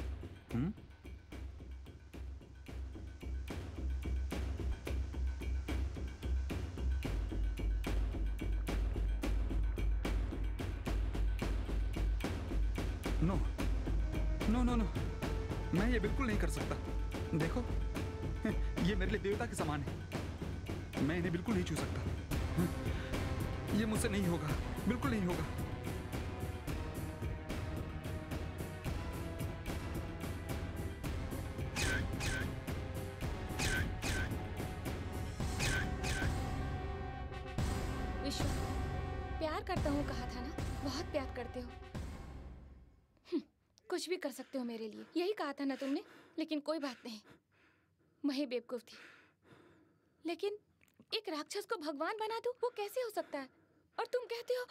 नो नो नो नो, मैं ये बिल्कुल नहीं कर सकता। देखो, ये मेरे लिए देवता के समान है। मैं इन्हें बिल्कुल नहीं छू सकता। ये मुझसे नहीं होगा, बिल्कुल नहीं होगा। विश्वा, प्यार करता हूँ कहा था ना, बहुत प्यार करते हो। कुछ भी कर सकते हो मेरे लिए, यही कहा था ना तुमने। लेकिन कोई बात नहीं, मैं ही बेवकूफ थी। लेकिन एक राक्षस को भगवान बना दूं, वो कैसे हो सकता है? और तुम कहते हो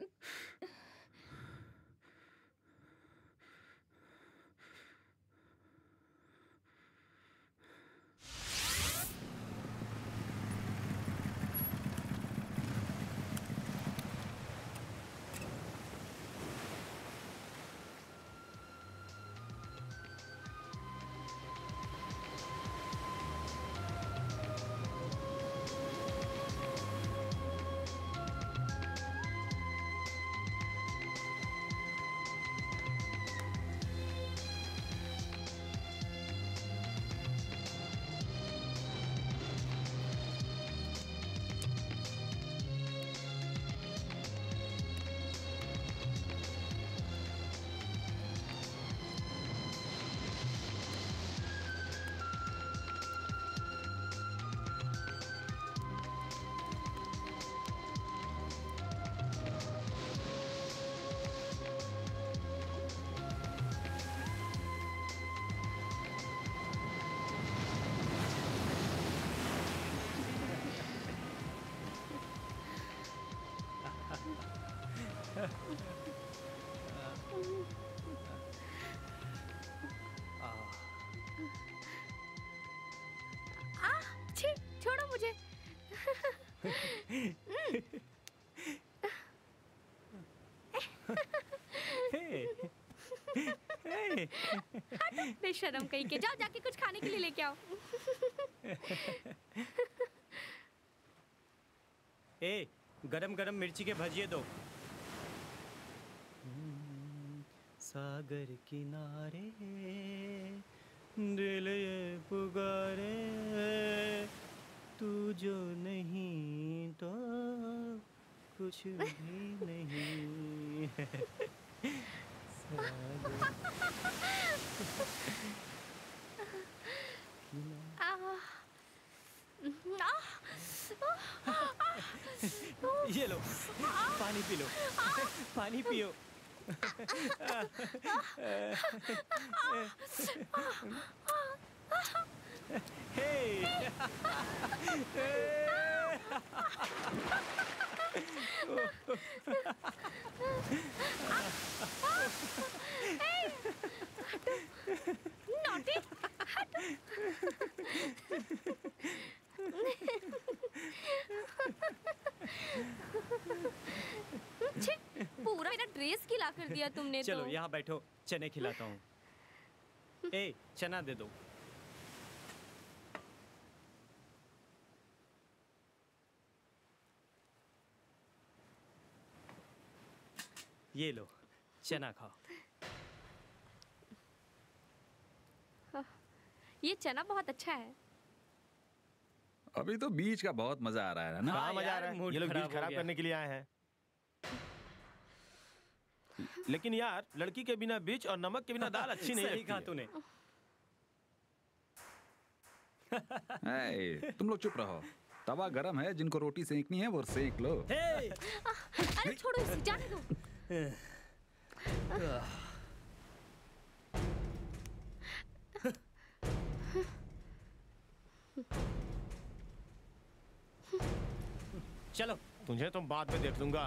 छी, छोड़ो मुझे। बेशरम कहीं के, जाओ जाके कुछ खाने के लिए लेके आओ। ए, गरम गरम मिर्ची के भजिए दो। सागर किनारे दिल ये पुकारे, तू जो नहीं तो कुछ भी नहीं। ये लो, पानी पी लो, पानी पियो। नॉटी, पूरा मेरा ड्रेस गीला कर दिया तुमने। चलो तो यहाँ बैठो, चने खिलाता हूँ। ए, चना दे दो। ये लो, चना खाओ। ये चना बहुत अच्छा है। अभी तो बीच का बहुत मजा आ रहा है ना? कहाँ मजा आ रहा है? ये लोग बीज खराब करने के लिए आए हैं। लेकिन यार, लड़की के बिना बीज और नमक के बिना दाल अच्छी नहीं सही लगती कहा है। तूने। तुम लोग चुप रहो। तवा गरम है, जिनको रोटी सेकनी है वो सेक लो। अरे छोड़ो इसे, जाने दो। चलो, तुझे तो बाद में देख लूंगा।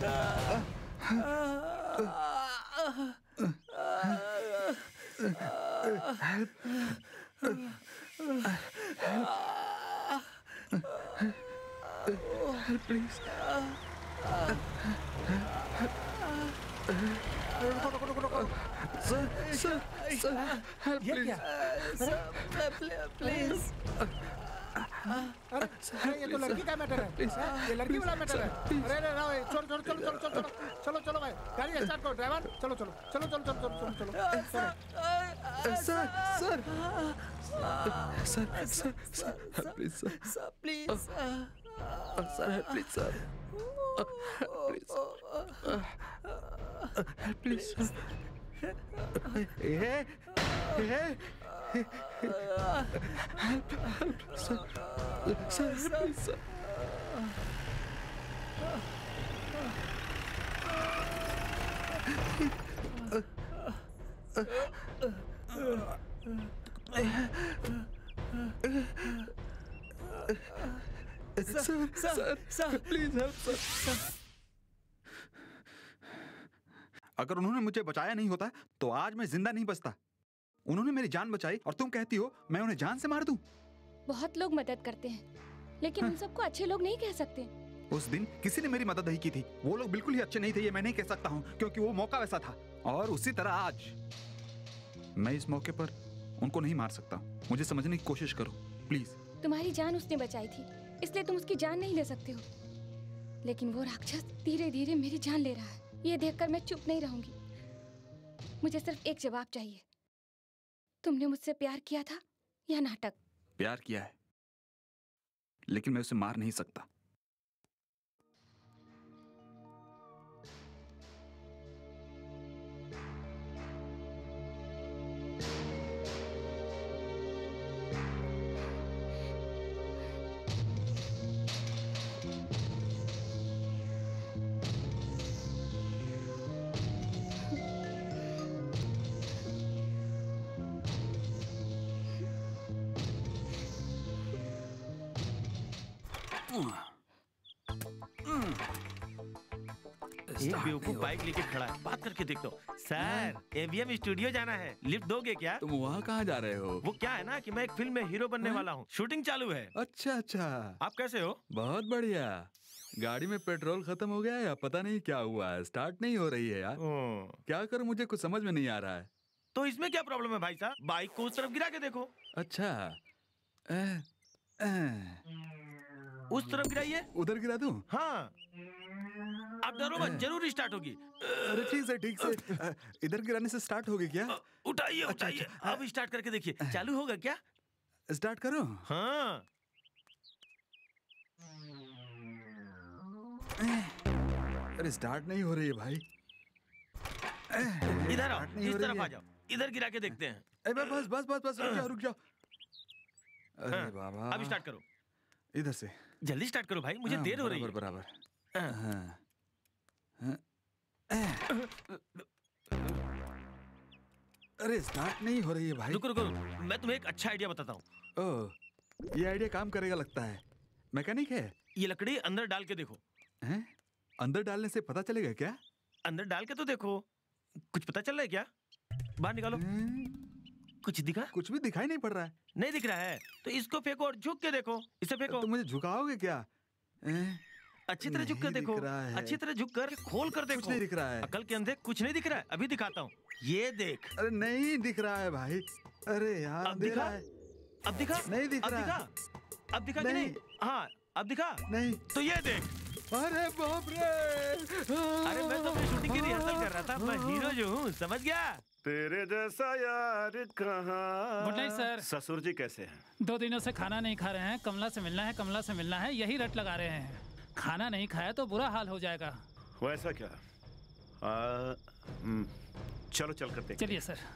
Help, please. Sir, help, please. Please. अरे ये तो लड़की का मैटर है, ये लड़की वाला मैटर है। अरे अरे भाई, चलो चलो चलो चलो चलो चलो चलो भाई, गाड़ी स्टार्ट करो ड्राइवर। चलो चलो चलो चलो चलो चलो चलो Sir, help, please, sir. Sir, please, sir. Help, please, sir. Hey. Help, sir. Sir, please, sir. Sir, please help, sir. अगर उन्होंने मुझे बचाया नहीं होता तो आज मैं जिंदा नहीं बचता। उन्होंने मेरी जान बचाई और तुम कहती हो मैं उन्हें जान से मार दूं? बहुत लोग मदद करते हैं, लेकिन उन सबको अच्छे लोग नहीं कह सकते। उस दिन किसी ने मेरी मदद नहीं की थी। वो लोग बिल्कुल ही अच्छे नहीं थे, ये मैं नहीं कह सकता हूँ, क्योंकि वो मौका वैसा था। और उसी तरह आज मैं इस मौके पर उनको नहीं मार सकता। मुझे समझने की कोशिश करो प्लीज। तुम्हारी जान उसने बचाई थी, इसलिए तुम उसकी जान नहीं ले सकते हो। लेकिन वो राक्षस धीरे धीरे मेरी जान ले रहा है। ये देखकर मैं चुप नहीं रहूंगी। मुझे सिर्फ एक जवाब चाहिए। तुमने मुझसे प्यार किया था या नाटक? प्यार किया है, लेकिन मैं उसे मार नहीं सकता। एक बेवकूफ बाइक लेके खड़ा है, बात करके देख लो। सर, एवीएम स्टूडियो जाना है, लिफ्ट दोगे क्या? तुम वहाँ कहाँ जा रहे हो? वो क्या है ना कि मैं एक फिल्म में हीरो बनने वाला हूँ, शूटिंग चालू है। अच्छा। आप कैसे हो? बहुत बढ़िया। गाड़ी में पेट्रोल खत्म हो गया है या पता नहीं क्या हुआ है, स्टार्ट नहीं हो रही है यार। क्या करूं, मुझे कुछ समझ में नहीं आ रहा है। तो इसमें क्या प्रॉब्लम है भाई साहब? बाइक को उस तरफ गिरा के देखो। अच्छा, उस तरफ गिराइए। उधर गिरा दूं? हाँ, आप डरो मत, जरूर स्टार्ट होगी। अरे ठीक से। इधर गिराने से स्टार्ट होगी क्या? उठाइए उठाइए, अब स्टार्ट करके देखिए, चालू होगा क्या? स्टार्ट करो। हाँ। अरे स्टार्ट नहीं हो रही है भाई। इधर आओ, इस तरफ आ जाओ, इधर गिरा के देखते हैं। बस रुक जाओ। अरे बाबा, अब स्टार्ट करो। इधर से जल्दी स्टार्ट करो भाई, मुझे देर हो रही है। बराबर। अरे स्टार्ट नहीं हो रही है भाई। रुको, मैं तुम्हें एक अच्छा आइडिया बताता हूँ। ओह, ये आइडिया काम करेगा लगता है। मैकेनिक है? ये लकड़ी अंदर डाल के देखो। हैं? अंदर डालने से पता चलेगा क्या? अंदर डाल के तो देखो, कुछ पता चल रहा है क्या? बाहर निकालो। कुछ दिखा? कुछ भी दिखाई नहीं पड़ रहा है। नहीं दिख रहा है तो इसको फेंको और झुक के देखो। इसे फेंको। तो मुझे झुकाओगे क्या? अच्छी तरह झुक कर देखो, अच्छी तरह झुक कर, खोल कर देखो। कुछ नहीं दिख रहा है। अकल के अंधे कुछ नहीं दिख रहा है। अभी दिखाता हूँ, ये देख। अरे नहीं दिख रहा है भाई। अरे यार, अब दिखा? अब दिखा? नहीं दिख रहा। अब दिखा कि नहीं? हाँ, अब दिखा? नहीं। तो ये देख। अरे बाप रे! अरे मैं तो अपनी शूटिंग की रिहर्सल कर रहा था, मैं हीरो जो हूँ, समझ गया? तेरे जैसा यार कहाँ। Good night sir. ससुर जी कैसे हैं? 2 दिनों से खाना नहीं खा रहे हैं। कमला से मिलना है, यही रट लगा रहे हैं। खाना नहीं खाया तो बुरा हाल हो जाएगा। वैसा क्या? चलो चल कर देखते। चलिए सर।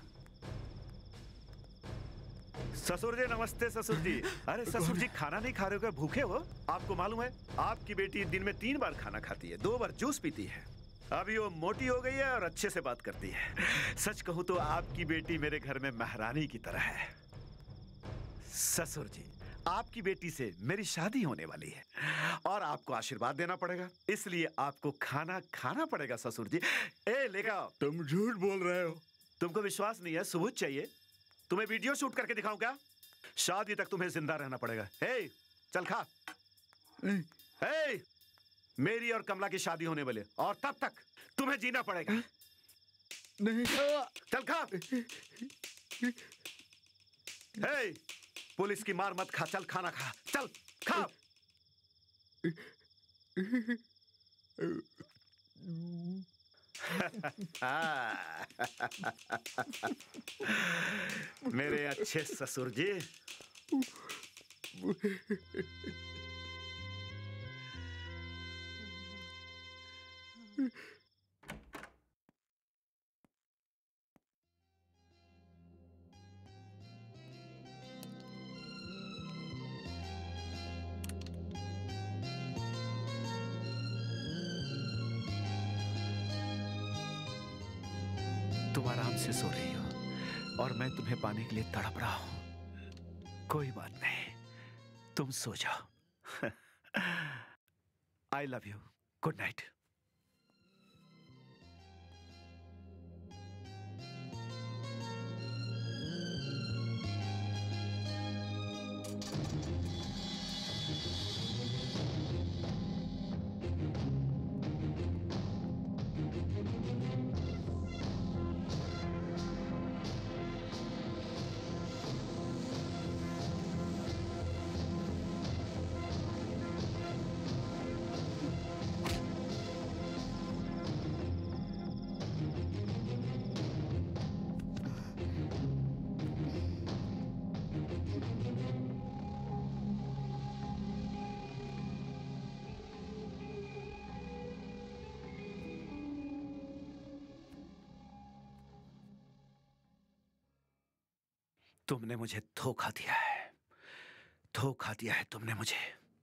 ससुर जी नमस्ते। ससुर जी, अरे ससुर जी खाना नहीं खा रहे हो क्या? भूखे हो? आपको मालूम है आपकी बेटी दिन में 3 बार खाना खाती है, 2 बार जूस पीती है। अभी वो मोटी हो गई है और अच्छे से बात करती है। सच कहूं तो आपकी बेटी मेरे घर में महारानी की तरह है। ससुर जी, आपकी बेटी से मेरी शादी होने वाली है और आपको आशीर्वाद देना पड़ेगा, इसलिए आपको खाना खाना पड़ेगा ससुर जी। ए लेगा, तुम झूठ बोल रहे हो। तुमको विश्वास नहीं है, सबूत चाहिए? तुम्हें वीडियो शूट करके दिखाऊं क्या? शादी तक तुम्हें जिंदा रहना पड़ेगा। हे चल खा। हे मेरी और कमला की शादी होने वाली और तब तक तुम्हें जीना पड़ेगा। नहीं चल खा। हे पुलिस की मार मत खा, चल खाना खा, चल खा। मेरे अच्छे ससुर जी। तुम आराम से सो रही हो और मैं तुम्हें पाने के लिए तड़प रहा हूं। कोई बात नहीं, तुम सो जाओ। I love you, good night. तुमने मुझे धोखा दिया है, धोखा दिया है तुमने मुझे।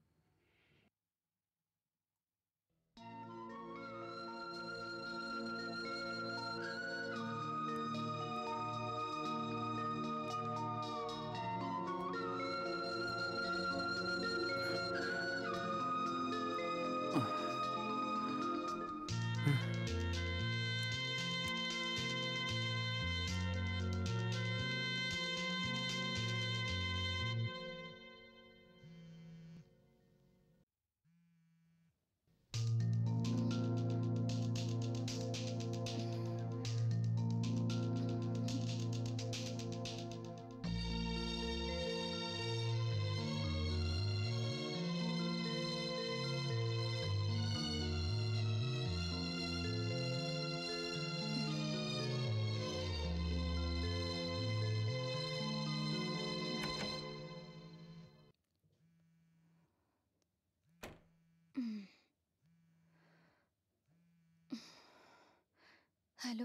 हेलो,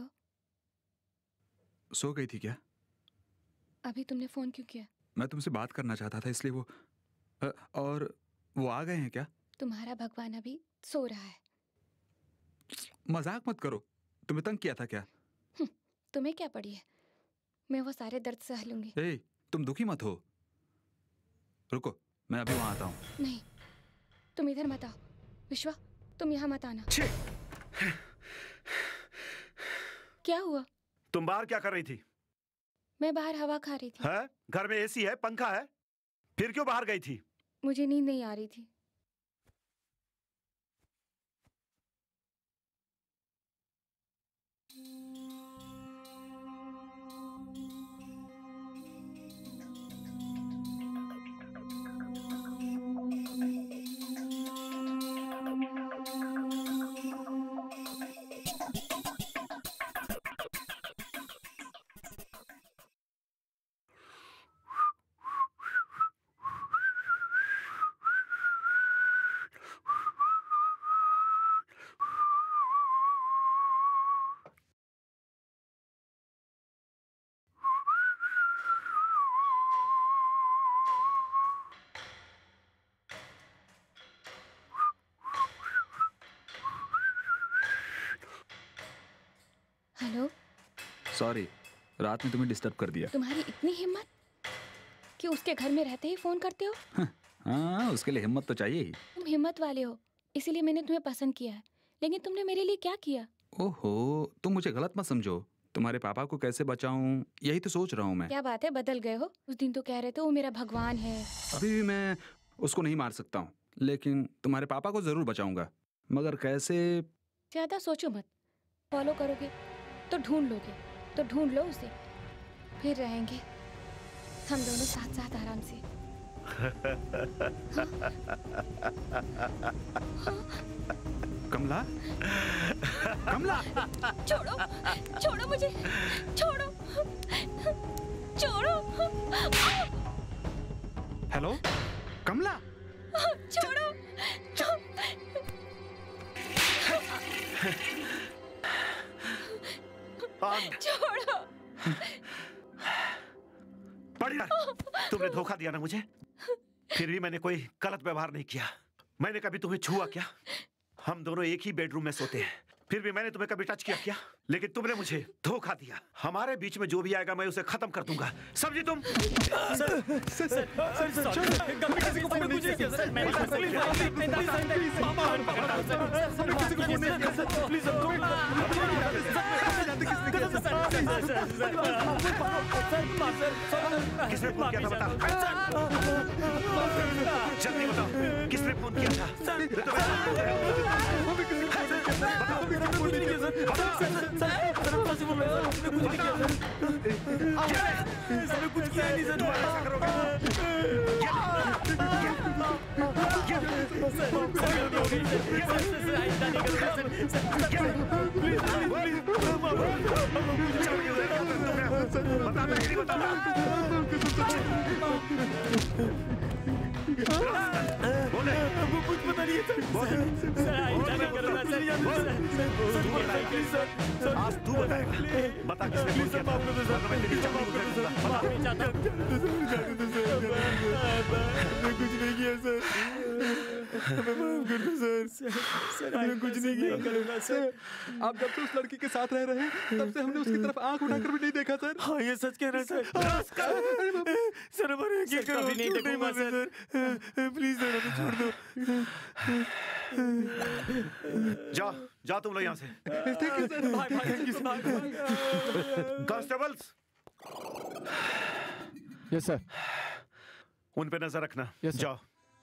सो गई थी क्या? अभी तुमने फोन क्यों किया? मैं तुमसे बात करना चाहता था इसलिए और वो आ गए हैं क्या? तुम्हारा भगवान अभी सो रहा है। मजाक मत करो, तुम्हें तंग किया था क्या? तुम्हें क्या पड़ी है, मैं वो सारे दर्द सह लूंगी। ए, तुम दुखी मत हो, रुको मैं अभी वहां आता हूँ। नहीं, तुम इधर मत आओ। विश्वा, तुम यहाँ मत आना। क्या हुआ? तुम बाहर क्या कर रही थी? मैं बाहर हवा खा रही थी। है? घर में एसी है, पंखा है, फिर क्यों बाहर गई थी? मुझे नींद नहीं आ रही थी। हेलो, सॉरी, रात में तुम्हें डिस्टर्ब कर दिया। तुम्हारी इतनी हिम्मत कि उसके घर में रहते ही फोन करते हो? हाँ, उसके लिए हिम्मत तो चाहिए ही। तुम हिम्मत वाले हो, इसीलिए मैंने तुम्हें पसंद किया है। लेकिन तुमने मेरे लिए क्या किया? ओहो, तुम मुझे गलत मत समझो। तुम्हारे पापा को कैसे बचाऊं, यही तो सोच रहा हूँ मैं। क्या बात है, बदल गए हो? उस दिन तो कह रहे थे वो मेरा भगवान है। अभी भी मैं उसको नहीं मार सकता हूँ, लेकिन तुम्हारे पापा को जरूर बचाऊंगा। मगर कैसे? ज्यादा सोचो मत। फॉलो करोगे तो ढूंढ लोगे, तो ढूंढ लो उसे, फिर रहेंगे हम दोनों साथ साथ आराम से। कमला, कमला, छोड़ो, छोड़ो मुझे, छोड़ो, छोड़ो। हेलो, कमला, छोड़ो। छोड़ो। बढ़िया, तुमने धोखा दिया ना मुझे, फिर भी मैंने कोई गलत व्यवहार नहीं किया। मैंने कभी तुम्हें छुआ क्या? हम दोनों एक ही बेडरूम में सोते हैं, फिर भी मैंने तुम्हें कभी टच किया क्या? लेकिन तुमने मुझे धोखा दिया। हमारे बीच में जो भी आएगा मैं उसे खत्म कर दूंगा, समझी तुम? किसने फोन किया था बताओ, जल्दी बताओ, किसने फोन किया था? कुछ किया नहीं सर। कुछ पता नहीं है। आज तू बताएगा, बता किसने फोन किया था? मैं तेरी चाबी कुछ नहीं किया सर, हमें माफ कर दो सर, हमने कुछ नहीं किया सर। आप जब से उस लड़की के साथ रह रहे हैं, तब से हमने उसकी तरफ आंख उठाकर भी नहीं देखा सर। हाँ, ये सच कह रहे हैं सर। सर हमारे यकीन करो, कभी नहीं देखूंगा सर। प्लीज सर, हमें छोड़ दो। जाओ जाओ तुम लोग यहाँ से। Constables, yes sir. उन पे नजर रखना। Yes, sir. जाओ।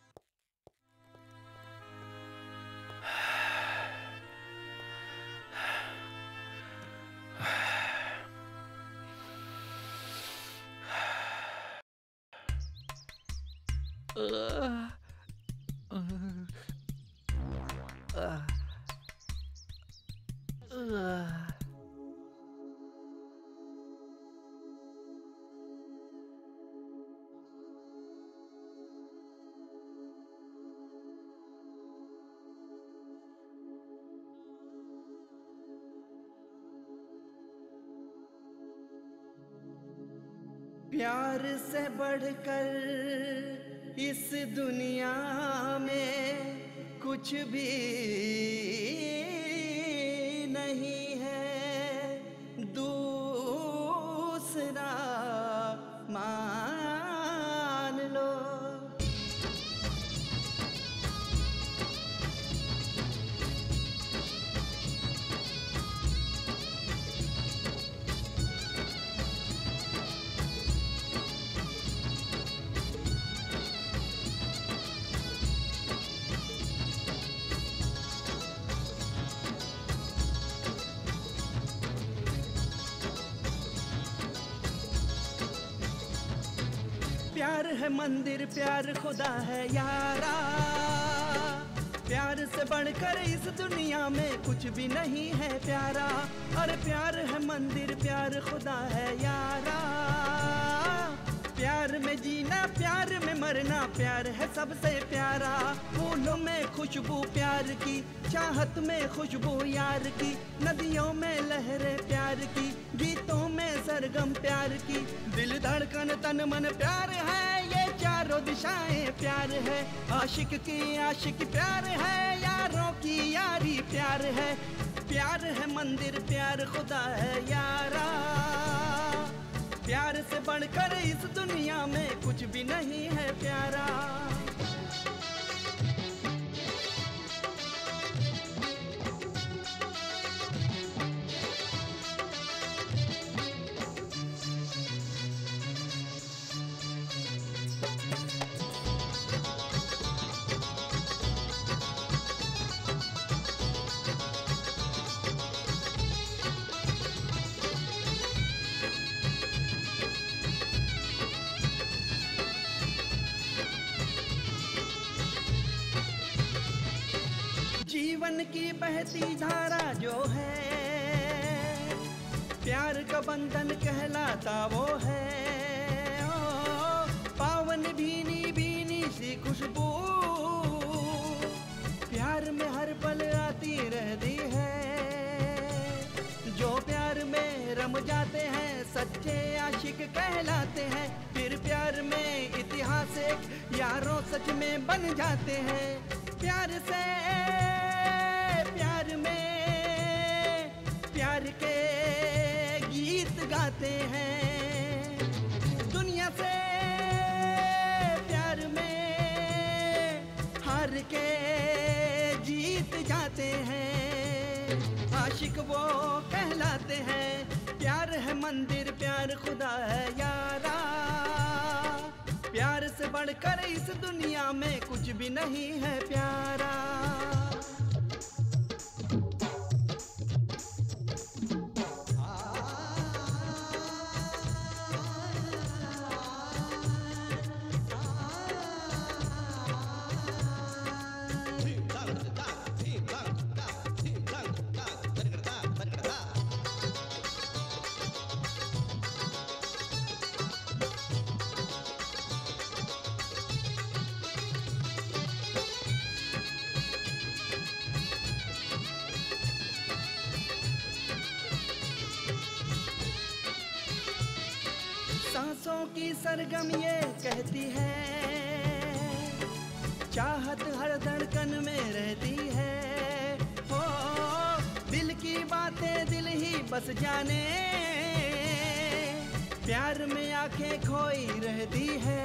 प्यार से बढ़कर इस दुनिया में कुछ भी नहीं है, दूसरा मान लो। प्यार है मंदिर, प्यार खुदा है यारा, प्यार से बढ़कर इस दुनिया में कुछ भी नहीं है प्यारा। अरे प्यार है मंदिर, प्यार खुदा है यारा, प्यार में जीना, प्यार में मरना, प्यार है सबसे प्यारा। फूलों में खुशबू प्यार की, चाहत में खुशबू यार की, नदियों में लहरें प्यार की, गीतों में सरगम प्यार की, दिल धड़कन तन मन प्यार है, ये चारों दिशाएं प्यार है। आशिक की आशिक प्यार है, यारों की यारी प्यार है, प्यार है मंदिर, प्यार खुदा है यारा, प्यार से बढ़कर इस दुनिया में कुछ भी नहीं है प्यारा। जीवन की बहती धारा जो है, प्यार का बंधन कहलाता वो है। ओ, पावन भीनी भीनी सी खुशबू प्यार में हर पल आती रहती है। जो प्यार में रम जाते हैं सच्चे आशिक कहलाते हैं। फिर प्यार में इतिहास एक यारों सच में बन जाते हैं। प्यार से प्यार में प्यार के गीत गाते हैं। दुनिया से प्यार में हार के जीत जाते हैं। आशिक वो कहलाते हैं। प्यार है मंदिर, प्यार खुदा है यारा। प्यार से बढ़कर इस दुनिया में कुछ भी नहीं है प्यारा। सांसों की सरगम ये कहती है, चाहत हर धड़कन में रहती है। हो दिल की बातें दिल ही बस जाने, प्यार में आंखें खोई रहती है।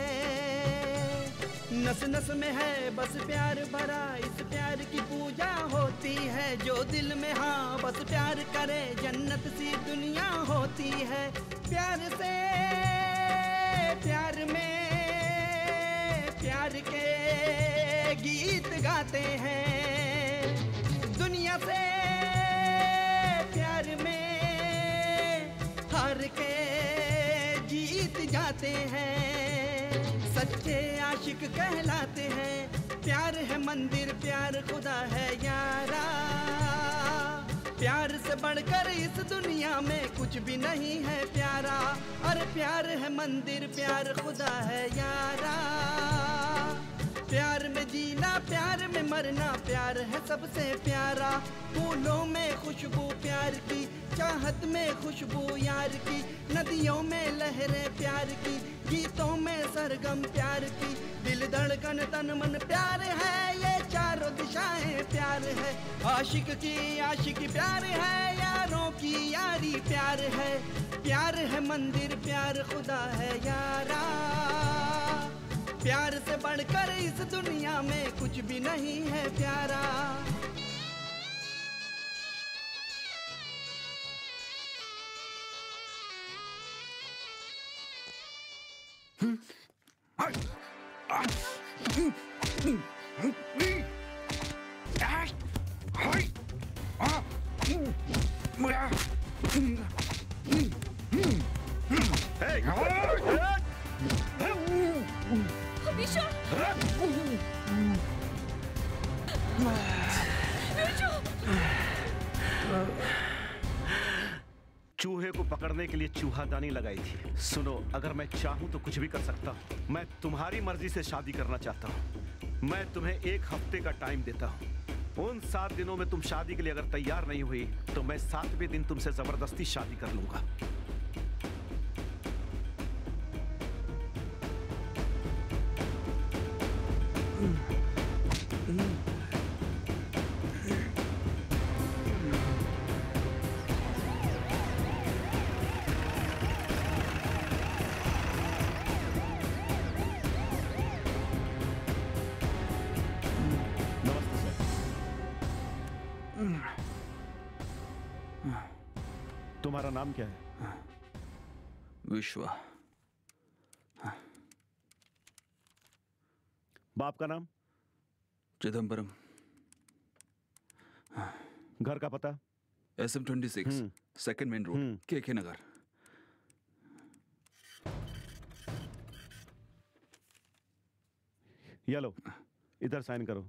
नस नस में है बस प्यार भरा, इस प्यार की पूजा होती है। जो दिल में हाँ बस प्यार करे, जन्नत सी दुनिया होती है। प्यार से प्यार में प्यार के गीत गाते हैं। दुनिया से प्यार में हार के जीत जाते हैं। सच्चे आशिक कहलाते हैं। प्यार है मंदिर, प्यार खुदा है यारा। प्यार से बढ़कर इस दुनिया में कुछ भी नहीं है प्यारा। अरे प्यार है मंदिर, प्यार खुदा है यारा। प्यार में जीना, प्यार में मरना, प्यार है सबसे प्यारा। फूलों में खुशबू प्यार की, चाहत में खुशबू यार की। नदियों में लहरें प्यार की, गीतों में सरगम प्यार की। दिल धड़कन तन मन प्यार है, ये चारों दिशाएं प्यार है। आशिक की आशिकी प्यार है, यारों की यारी प्यार है। प्यार है मंदिर, प्यार खुदा है यारा। प्यार से बढ़कर इस दुनिया में कुछ भी नहीं है प्यारा। चूहे को पकड़ने के लिए चूहादानी लगाई थी। सुनो, अगर मैं चाहूं तो कुछ भी कर सकता हूं। मैं तुम्हारी मर्जी से शादी करना चाहता हूं। मैं तुम्हें 1 हफ्ते का टाइम देता हूं। उन 7 दिनों में तुम शादी के लिए अगर तैयार नहीं हुई तो मैं 7वें दिन तुमसे जबरदस्ती शादी कर लूंगा। तुम्हारा नाम क्या है? विश्वा। बाप का नाम? चिदम्बरम। घर का पता? SM26 second main road, KK Nagar. ये लो, इधर साइन करो।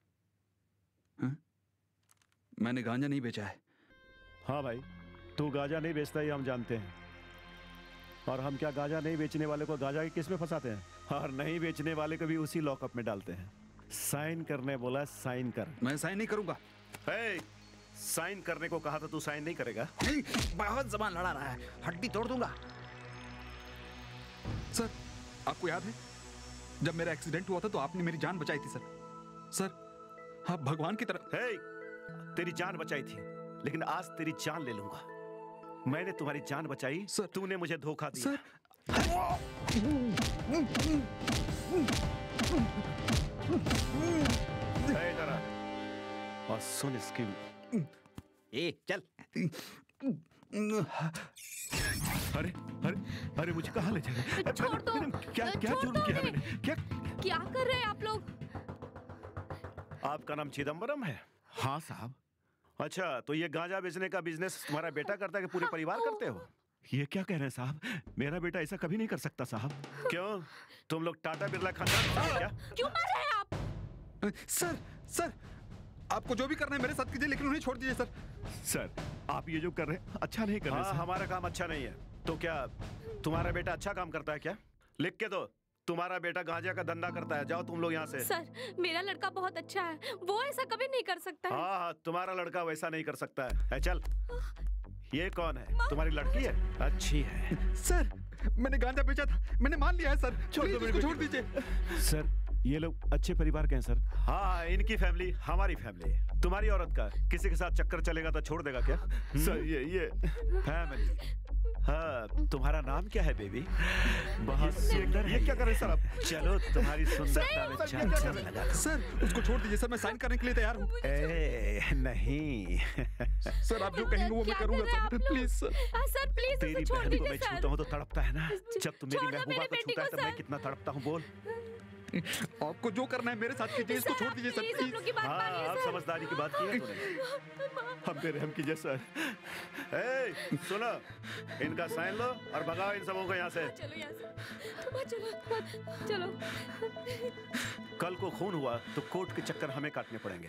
मैंने गांजा नहीं बेचा है। हाँ भाई, तू गांजा नहीं बेचता ये हम जानते हैं। और हम क्या गांजा नहीं बेचने वाले को गांजा के केस में फंसाते हैं, और नहीं बेचने वाले को भी उसी लॉकअप में डालते हैं। साइन करने बोला, साइन कर। मैं साइन नहीं करूंगा। साइन करने को कहा तो तू साइन नहीं करेगा? बहुत जबान लड़ा रहा है, हड्डी तोड़ दूंगा। सर, आपको याद है जब मेरा एक्सीडेंट हुआ था तो आपने मेरी जान बचाई थी सर। सर, आप भगवान की तरह। तेरी जान बचाई थी, लेकिन आज तेरी जान ले लूंगा। मैंने तुम्हारी जान बचाई, सर तूने मुझे धोखा दिया। सर, इधर आ और सुन इसकी। चल। अरे अरे अरे, मुझे कहाँ ले जाएगा? छोड़ दो। क्या क्या जुर्म किया मैंने? क्या कर रहे हैं आप लोग? आपका नाम चिदम्बरम है? हाँ साहब। अच्छा, तो ये गांजा बेचने का बिजनेस तुम्हारा बेटा करता है कि पूरे परिवार करते हो? ये क्या कह रहे हैं साहब? मेरा बेटा ऐसा कभी नहीं कर सकता साहब। क्यों, तुम लोग टाटा बिरला खानदान हो क्या? क्यों मार रहे हैं आप? सर, आपको जो भी करना है मेरे साथ कीजिए, लेकिन उन्हें छोड़ दीजिए सर। सर, आप ये जो कर रहे हैं अच्छा नहीं कर रहे। हाँ, हमारा काम अच्छा नहीं है। तो क्या तुम्हारा बेटा अच्छा काम करता है क्या? लिख के दो, तुम्हारा बेटा गांजा का धंधा करता है। जाओ तुम लोग यहाँ से। सर, मेरा लड़का बहुत अच्छा है, वो ऐसा कभी नहीं कर सकता है। हाँ, तुम्हारा लड़का वैसा नहीं कर सकता है। चल, ये कौन है? तुम्हारी लड़की है? अच्छी है। सर, मैंने गांजा बेचा था, मैंने मान लिया है सर। छोड़ दीजिए सर। ये लोग अच्छे परिवार के हैं सर। हाँ, इनकी फैमिली हमारी फैमिली। तुम्हारी औरत का किसी के साथ चक्कर चलेगा तो छोड़ देगा क्या? सर, ये फैमिली। हाँ, तुम्हारा नाम क्या है बेबी? बहुत सुंदर। ये क्या कर रहे हैं सर आप? चलो, तुम्हारी सुंदरता में चांद लगा। सर, उसको छोड़ दीजिए सर, मैं साइन करने के लिए तैयार हूँ। नहीं सर, आप जो कहेंगे वो मैं करूँगा sir. Please sir. Sir please तेरी बहन को मैं छूता हूँ तो तड़पता है ना? जब तुम मेरी महबूबा को छूता है तब मैं कितना तड़पता हूँ, बोल। आपको जो करना है मेरे साथ कीजिए, इसको छोड़ दीजिए सर प्लीज। हाँ, आप समझदारी की बात की है तूने। हम पे रहम कीजिए सर। सुनो, इनका साइन लो और भगाओ इन सबों को यहाँ से। चलो। कल को खून हुआ तो कोर्ट के चक्कर हमें काटने पड़ेंगे।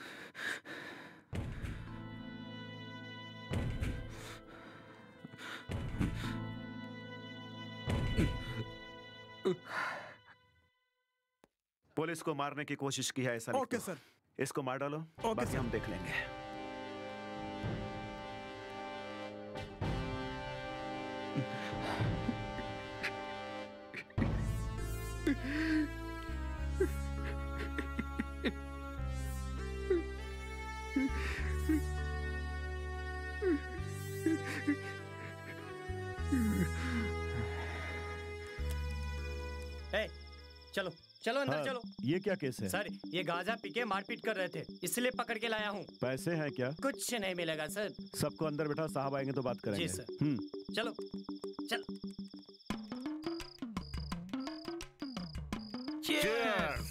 पुलिस को मारने की कोशिश की है ऐसा? Okay sir. इसको मार डालो, बाकी हम देख लेंगे। चलो चलो अंदर। चलो। ये क्या केस है? सर, ये गांजा पी के मारपीट कर रहे थे, इसलिए पकड़ के लाया हूँ। पैसे हैं क्या? कुछ नहीं मिलेगा सर। सबको अंदर बैठा, साहब आएंगे तो बात करेंगे। जी सर। चलो चल। Cheers!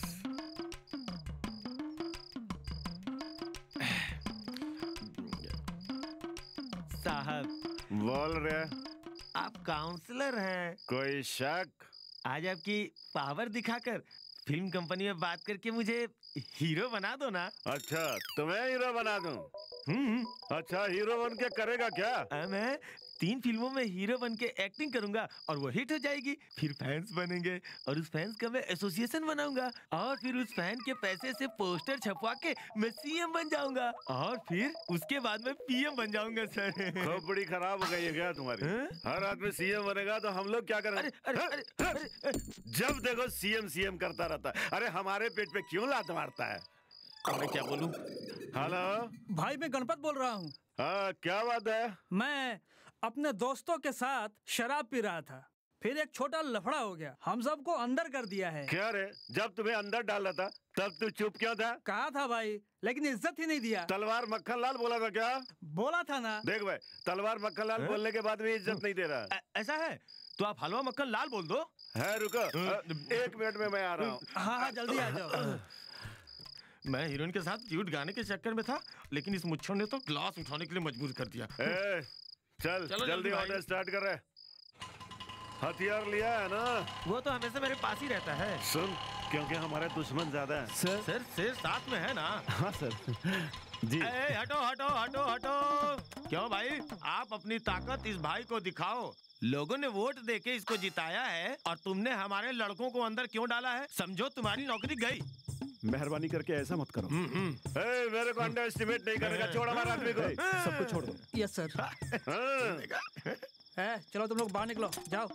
साहब, बोल रहे? आप काउंसलर हैं? कोई शक? आज आपकी पावर दिखाकर फिल्म कंपनी में बात करके मुझे हीरो बना दो ना। अच्छा, तुम्हें हीरो बना दूं? अच्छा, हीरो बन के करेगा क्या? मैं 3 फिल्मों में हीरो बन के एक्टिंग करूंगा और वो हिट हो जाएगी। फिर फैंस बनेंगे और उस फैंस का मैं एसोसिएशन बनाऊंगा और फिर उस फैन के पैसे से पोस्टर छपवा के मैं सीएम बन जाऊंगा और फिर उसके बाद मैं पीएम बन जाऊंगा सर। खूब बड़ी खराब हो गई है क्या तुम्हारी? हर आदमी सीएम बनेगा तो हम लोग क्या करेंगे? जब देखो सीएम सीएम करता रहता है। अरे हमारे पेट पे क्यों लात मारता है? मैं क्या बोलूं? हेलो भाई, मैं गणपत बोल रहा हूँ। हाँ, क्या बात है? मैं अपने दोस्तों के साथ शराब पी रहा था, फिर एक छोटा लफड़ा हो गया, हम सबको अंदर कर दिया है। क्या रे, जब तुम्हें अंदर डाला था तब तू चुप क्यों था? कहा था भाई, लेकिन इज्जत ही नहीं दिया। तलवार मक्खन लाल बोला था क्या? बोला था ना। देख भाई, तलवार मक्खन लाल बोलने के बाद भी इज्जत नहीं दे रहा। ऐसा है तो आप हलवा मक्खन लाल बोल दो। है रुको, 1 मिनट में मैं आ रहा हूँ। हाँ जल्दी आ जाओ। मैं हीरोइन के साथ क्यूट गाने के चक्कर में था, लेकिन इस मुच्छर ने तो ग्लास उठाने के लिए मजबूर कर दिया। चल जल्दी ऑर्डर स्टार्ट कर रहे। हथियार लिया है ना? वो तो हमेशा मेरे पास ही रहता है। सुन, क्योंकि हमारे दुश्मन ज्यादा है। सर साथ में है ना? हाँ सर जी। हटो हटो हटो हटो। क्यों भाई, आप अपनी ताकत इस भाई को दिखाओ। लोगों ने वोट देके इसको जिताया है और तुमने हमारे लड़कों को अंदर क्यों डाला है? समझो तुम्हारी नौकरी गई। मेहरबानी करके ऐसा मत करो। मेरे को अंडर एस्टिमेट नहीं करने का। छोड़ हमारे आदमी को। सबको छोड़ दो। Yes sir. चलो तुम लोग बाहर निकलो, जाओ।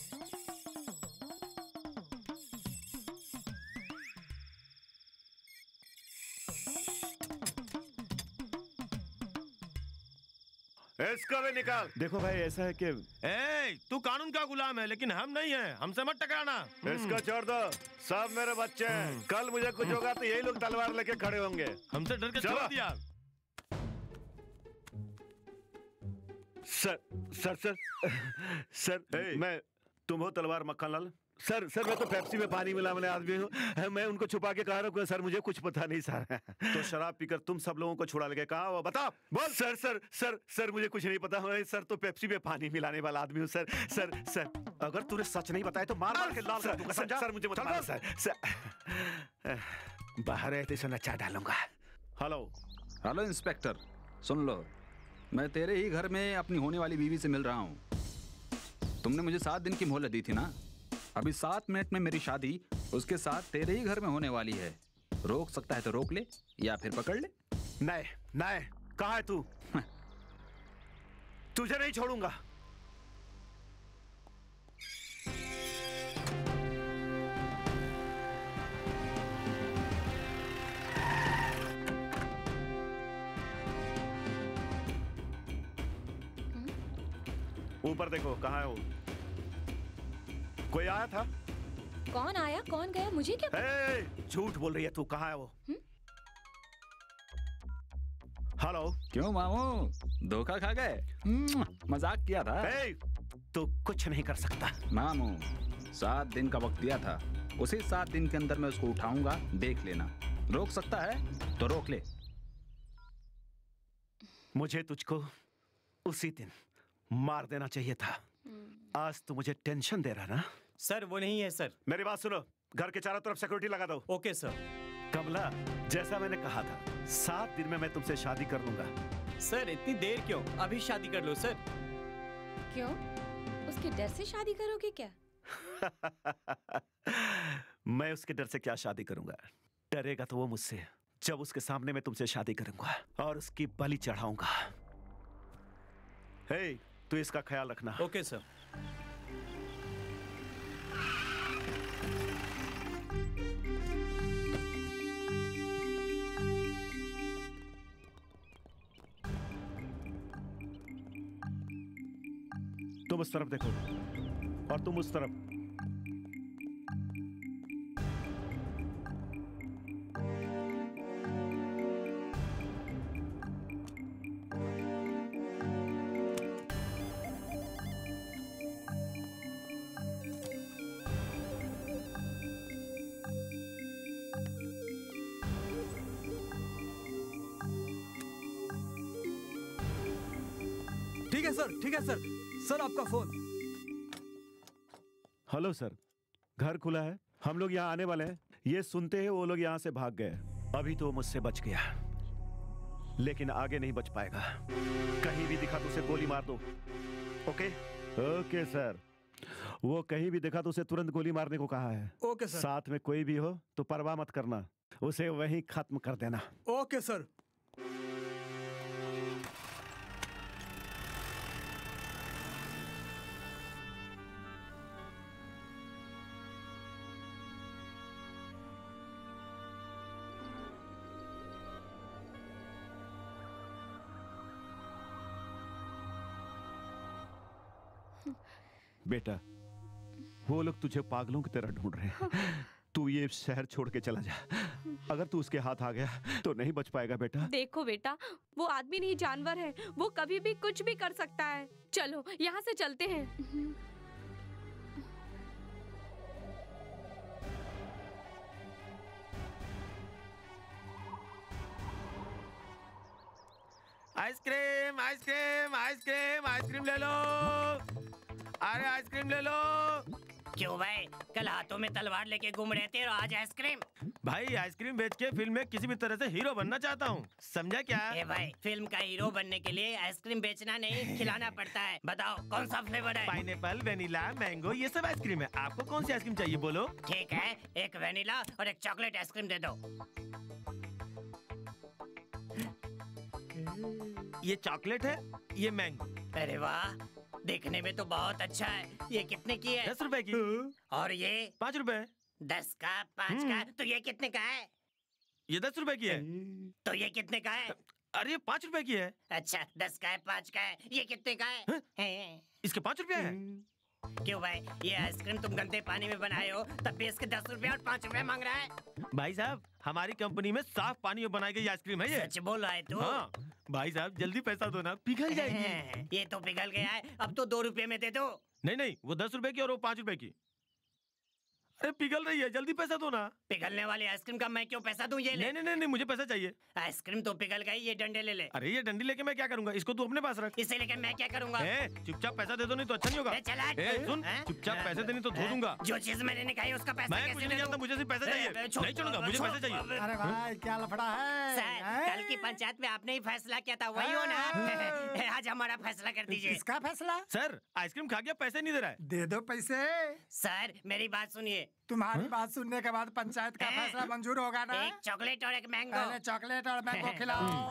इसको भी निकाल। देखो भाई, ऐसा है कि तू कानून का गुलाम है, लेकिन हम नहीं हैं। हमसे मत टकराना। इसको छोड़ दो, सब मेरे बच्चे हैं। कल मुझे कुछ होगा तो यही लोग तलवार लेके खड़े होंगे। हमसे डर के छोड़ दिया। सर मैं, तुम हो तलवार मक्खन लाल? सर मैं तो पेप्सी में पानी मिला वाले आदमी हूँ। मैं उनको छुपा के कहा रखूँ। सर मुझे कुछ पता नहीं सर। तो शराब पीकर तुम सब लोगों को छुड़ा लेके कहा वो बता। बोल। सर मुझे कुछ नहीं पता। सर तो पेप्सी में पानी मिलाने वाला आदमी हूँ सर। अगर तूने सच नहीं बताया तो मार के लाल कर दूंगा, समझा? सर मुझे मत मारो सर। बाहर है तो नचा डालूंगा। हेलो इंस्पेक्टर, सुन लो, मैं तेरे ही घर में अपनी होने वाली बीवी से मिल रहा हूँ। तुमने मुझे 7 दिन की मोहलत दी थी ना? अभी 7 मिनट में मेरी शादी उसके साथ तेरे ही घर में होने वाली है। रोक सकता है तो रोक ले या फिर पकड़ ले। नहीं, कहाँ है तू? तुझे नहीं छोड़ूंगा। ऊपर देखो, कहाँ है वो? कोई आया था? कौन आया कौन गया मुझे क्या पता? झूठ बोल रही है तू। कहाँ है वो? हेलो। क्यों मामू, धोखा खा गए? मजाक किया था। तू कुछ नहीं कर सकता। मामू, 7 दिन का वक्त दिया था। उसी 7 दिन के अंदर मैं उसको उठाऊंगा, देख लेना। रोक सकता है तो रोक ले। मुझे तुझको उसी दिन मार देना चाहिए था। आज तू मुझे टेंशन दे रहा ना? सर वो नहीं है सर। मेरी बात सुनो, घर के चारों तरफ सिक्योरिटी लगा दो। Okay sir. कमला, जैसा मैंने कहा था, 7 दिन में मैं तुमसे शादी कर लूंगा। सर इतनी देर क्यों? अभी शादी कर लो सर। क्यों? उसके डर से शादी करोगे क्या? मैं उसके डर से क्या शादी करूंगा? डरेगा तो वो मुझसे, जब उसके सामने मैं तुमसे शादी करूंगा और उसकी बलि चढ़ाऊंगा। तू इसका ख्याल रखना। Okay sir. तुम उस तरफ देखो और तुम उस तरफ। ठीक है सर। सर आपका फोन। हेलो सर, घर खुला है, हम लोग यहाँ आने वाले हैं। ये सुनते ही वो लोग यहाँ से भाग गए। अभी तो मुझसे बच गया, लेकिन आगे नहीं बच पाएगा। कहीं भी दिखा तो उसे गोली मार दो। Okay sir. वो कहीं भी दिखा तो उसे तुरंत गोली मारने को कहा है। Okay sir. साथ में कोई भी हो तो परवाह मत करना, उसे वहीं खत्म कर देना। Okay sir. बेटा, वो लोग तुझे पागलों की तरह ढूंढ रहे हैं। तू ये शहर छोड़ के चला जा। अगर तू उसके हाथ आ गया तो नहीं बच पाएगा बेटा। देखो बेटा, वो आदमी नहीं जानवर है, वो कभी भी कुछ भी कर सकता है। चलो यहाँ से चलते हैं। आइसक्रीम आइसक्रीम आइसक्रीम आइसक्रीम ले लो। अरे आइसक्रीम ले लो। क्यों भाई, कल हाथों में तलवार लेके घूम रहे थे और आज आइसक्रीम? भाई आइसक्रीम बेच के फिल्म में किसी भी तरह से हीरो बनना चाहता हूँ, समझा क्या? ए भाई, फिल्म का हीरो बनने के लिए आइसक्रीम बेचना नहीं, खिलाना पड़ता है। बताओ कौन सा फ्लेवर है? पाइनएप्पल, वेनिला, मैंगो, ये सब आइसक्रीम है। आपको कौन सी आइसक्रीम चाहिए बोलो? ठीक है, एक वेनिला और एक चॉकलेट आइसक्रीम दे दो। ये चॉकलेट है, ये मैंगो। अरे वाह, देखने में तो बहुत अच्छा है। ये कितने की है? 10 रुपए की। और ये? 5 रुपए। 10 का, 5 का, तो ये कितने का है? ये 10 रुपए की है। तो ये कितने का है? अरे ये 5 रुपए की है। अच्छा, 10 का है, 5 का है, ये कितने का है? इसके 5 रुपए है। क्यों भाई, ये आइसक्रीम तुम गंदे पानी में बनाए हो, तब भी इसके 10 रुपए और 5 रुपए मांग रहा है? भाई साहब, हमारी कंपनी में साफ पानी में बनाई गई आइसक्रीम है ये। सच बोल रहा है तू? हाँ भाई साहब, जल्दी पैसा दो ना, पिघल जाएगी। ये तो पिघल गया है, अब तो 2 रुपए में दे दो। नहीं नहीं, वो 10 रुपए की और वो 5 रुपए की। अरे पिघल रही है, जल्दी पैसा दो ना। पिघलने वाली आइसक्रीम का मैं क्यों पैसा दूं? ये ले। नहीं, मुझे पैसा चाहिए। आइसक्रीम तो पिघल गई, ये डंडे ले ले। अरे ये डंडी लेके मैं क्या करूंगा? इसको तू अपने पास रख। इसे लेके मैं क्या करूंगा? चुपचाप पैसा दे दो, नहीं तो अच्छा नहीं होगा। सुन, चुपचाप पैसे देने तो धो दूंगा। जो चीज मैंने नहीं खाई उसका पैसा मैं कुछ नहीं जानता, मुझे सिर्फ पैसा चाहिए। नहीं छोड़ूंगा, मुझे पैसा चाहिए। अरे भाई क्या लफड़ा है? सर, कल की पंचायत में आपने ही फैसला किया था, वही हो ना? आज हमारा फैसला कर दीजिए। किसका फैसला? सर, आइसक्रीम खा गया, पैसे नहीं दे रहा है। दे दो पैसे। सर मेरी बात सुनिए। तुम्हारी बात सुनने के बाद पंचायत का फैसला मंजूर होगा ना? एक चॉकलेट और एक मैंगो। अरे चॉकलेट और मैंगो खिलाओ।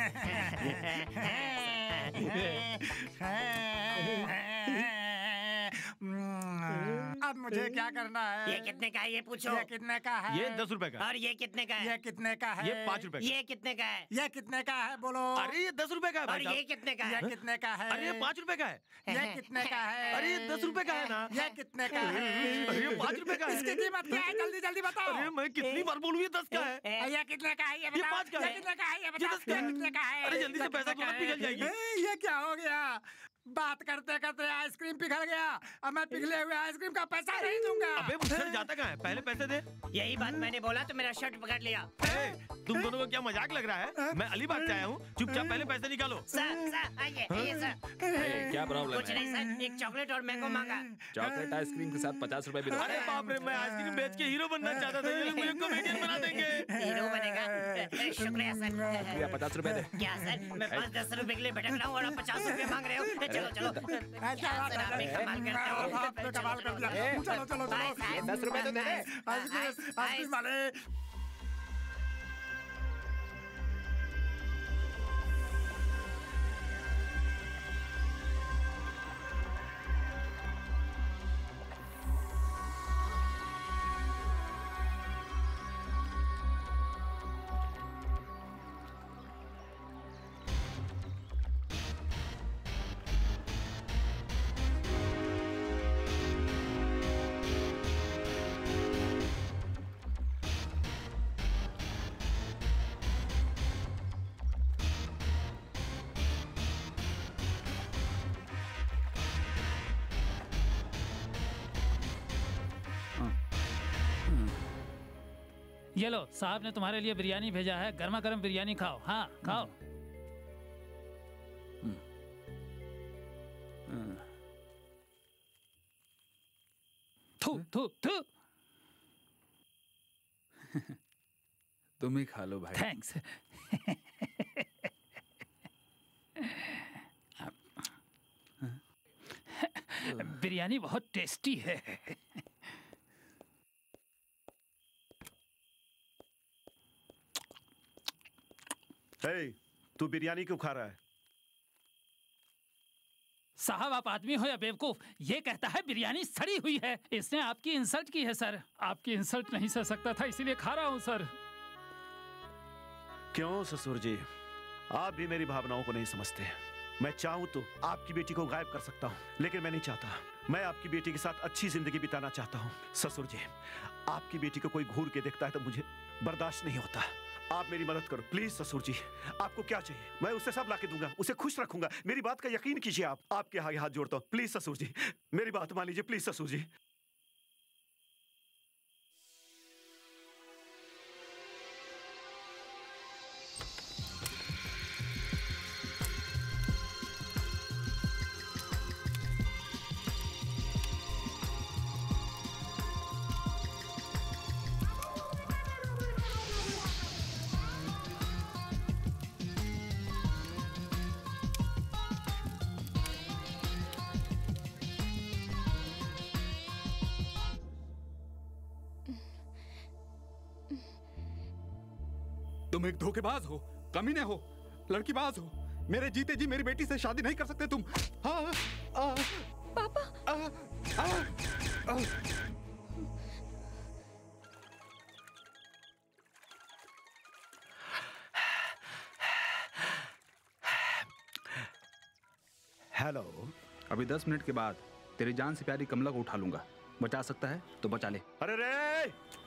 अब मुझे क्या करना है? ये कितने का है ये पूछो। ये कितने का है? ये 10 रुपए का। और ये कितने का है? ये कितने का है? ये 5 रुपए का। ये कितने का है? ये कितने का है बोलो? अरे ये 10 रुपए का है। और ये कितने का है? ये कितने का है? अरे ये 5 रुपए का है। ये कितने का है? अरे ये 10 रुपए का है ना। ये कितने का है? अरे ये 5 रुपए का है। इसकी कीमत क्या है? जल्दी जल्दी बताओ। अरे मैं कितनी बार बोलूं, ये 10 का है। ये कितने का है? ये ये 5 का है। ये कितने का है? ये बताओ। ये कितने का है? अरे जल्दी से पैसा दो ना, पिघल जाएगी। ये क्या हो गया? बात करते करते आइसक्रीम पिघल गया। अब मैं पिघले हुए आइसक्रीम का पैसा नहीं दूंगा। अबे मुझसे जाता कहाँ है? पहले पैसे दे। यही बात मैंने बोला तो मेरा शर्ट पकड़ लिया। तुम दोनों को क्या मजाक लग रहा है? मैं अलीबाग से आया हूँ, चुपचाप पहले पैसे निकालो। सर आइए आइए सर। क्या प्रॉब्लम कुछ नहीं सर, एक चॉकलेट और मैंगो मांगा। चॉकलेट आइसक्रीम के साथ 50 रुपए भी दो। अरे बाप रे, मैं आइसक्रीम बेच के हीरो बनना चाहता था, ये लोग मुझे कॉमेडियन बना देंगे। हीरो बनेगा? शुक्रिया सर। 50 रुपए दे। क्या सर, मैं 5-10 रुपए के लिए भटक रहा हूँ और आप 50 रुपए मांग रहे हो? चलो चलो। सर आप भी कमाल करते हो। आपने कमाल कर दिया। चलो चलो चलो। 10 रुपए तो दे दे। आइसक्रीम वाले। ये लो, साहब ने तुम्हारे लिए बिरयानी भेजा है, गर्मा गर्म बिरयानी खाओ। हाँ खाओ। थू थू थू। तुम ही खा लो भाई। थैंक्स। बिरयानी बहुत टेस्टी है। तू बिरयानी क्यों खा रहा है? साहब आप आदमी हो या बेवकूफ, ये कहता है बिरयानी सड़ी हुई है। इसने आपकी इंसल्ट की है सर। आपकी इंसल्ट नहीं सह सकता था, इसीलिए खा रहा हूँ सर। क्यों ससुर जी, आप भी मेरी भावनाओं को नहीं समझते। मैं चाहूँ तो आपकी बेटी को गायब कर सकता हूँ, लेकिन मैं नहीं चाहता। मैं आपकी बेटी के साथ अच्छी जिंदगी बिताना चाहता हूँ। ससुर जी, आपकी बेटी को कोई घूर के देखता है तो मुझे बर्दाश्त नहीं होता। आप मेरी मदद करो प्लीज ससुर जी। आपको क्या चाहिए मैं उसे सब लाके दूंगा, उसे खुश रखूंगा। मेरी बात का यकीन कीजिए आप। आपके आगे हाथ जोड़ता हूँ, प्लीज ससुर जी, मेरी बात मान लीजिए प्लीज ससुर जी। तुम एक धोखेबाज हो, कमीने हो, लड़कीबाज हो। मेरे जीते जी मेरी बेटी से शादी नहीं कर सकते तुम। पापा। हेलो। अभी 10 मिनट के बाद तेरी जान से प्यारी कमला को उठा लूंगा। बचा सकता है तो बचा ले। अरे रे!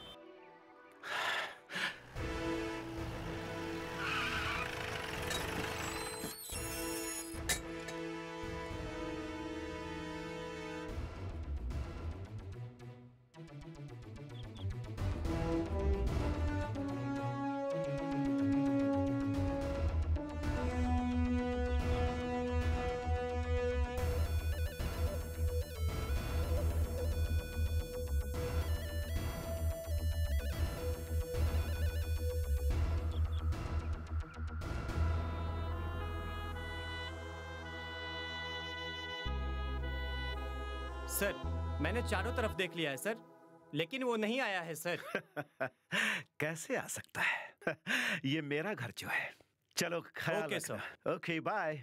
सर, मैंने चारों तरफ देख लिया है सर, लेकिन वो नहीं आया है सर। कैसे आ सकता है? ये मेरा घर जो है। चलो ख्याल ओके रखना। सर। Okay bye.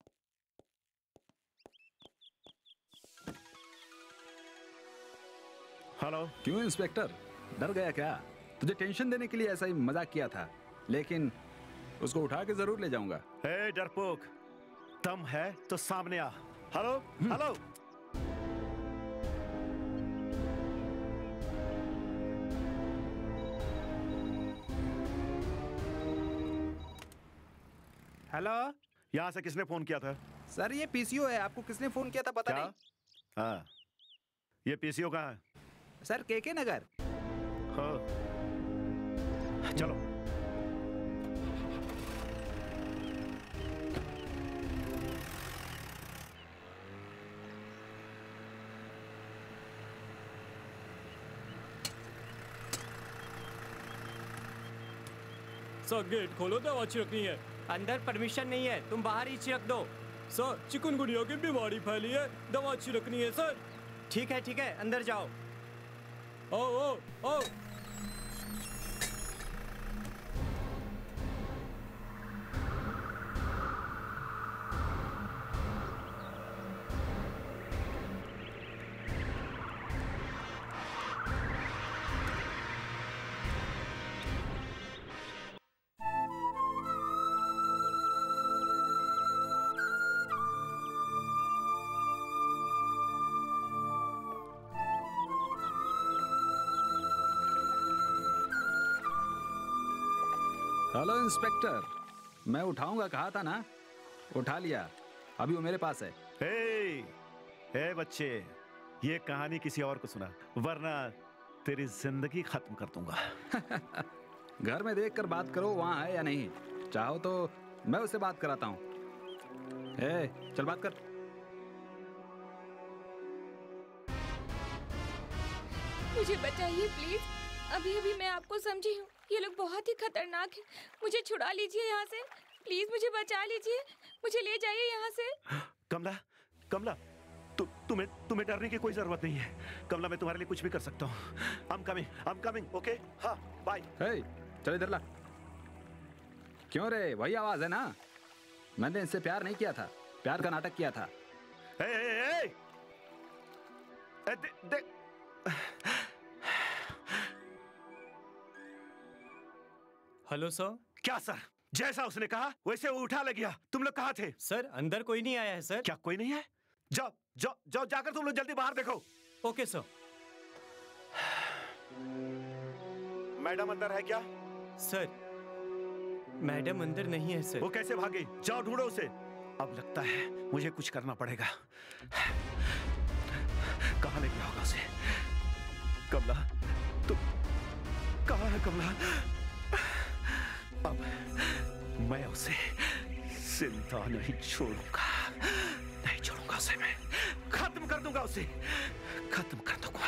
हेलो। क्यों इंस्पेक्टर, डर गया क्या? तुझे टेंशन देने के लिए ऐसा ही मजाक किया था, लेकिन उसको उठा के जरूर ले जाऊंगा। ए डरपोक, दम है तो सामने आ। Hello hello. हेलो। यहाँ से किसने फोन किया था? सर ये पीसीओ है, आपको किसने फोन किया था पता क्या? नहीं। हाँ, ये पीसीओ कहाँ है? Sir KK Nagar. हाँ, चलो। सर गेट खोलो, दवा छिड़कनी है। अंदर परमिशन नहीं है, तुम बाहर ही छिड़क दो। सर चिकनगुनिया की बीमारी फैली है, दवा छिड़कनी है सर। ठीक है, अंदर जाओ। ओ। हेलो इंस्पेक्टर, मैं उठाऊंगा कहा था ना, उठा लिया। अभी वो मेरे पास है। हे बच्चे, ये कहानी किसी और को सुना, वरना तेरी जिंदगी खत्म कर दूंगा। घर में देख कर बात करो वहाँ है या नहीं। चाहो तो मैं उससे बात कराता हूँ। चल बात कर। मुझे बचाइए प्लीज। अभी मैं आपको समझी हूँ, ये लोग बहुत ही खतरनाक हैं। मुझे छुड़ा लीजिए यहाँ से प्लीज, मुझे बचा लीजिए, मुझे ले जाइए यहाँ से। कमला, तुम्हें डरने की कोई जरूरत नहीं है। कमला, मैं तुम्हारे लिए कुछ भी कर सकता हूँ। I'm coming, okay? हाँ, बाय। चल इधर ला। क्यों रे, वही आवाज है ना? मैंने इससे प्यार नहीं किया था, प्यार का नाटक किया था। Hello sir. क्या सर? जैसा उसने कहा वैसे वो उठा ले गया। तुम लोग कहाँ थे? सर अंदर कोई नहीं आया है सर। क्या कोई नहीं है? जाओ जाओ जाओ, जाकर तुम लोग जल्दी बाहर देखो। Okay sir. मैडम अंदर है क्या? सर, मैडम अंदर नहीं है सर। वो कैसे भागी? जाओ ढूंढो उसे। अब लगता है मुझे कुछ करना पड़ेगा। कहाँ ले गया होगा उसे? कमला, तुम कहाँ है कमला? अब मैं उसे जिंदा नहीं छोड़ूंगा, नहीं छोड़ूंगा उसे। मैं खत्म कर दूंगा उसे, खत्म कर दूंगा।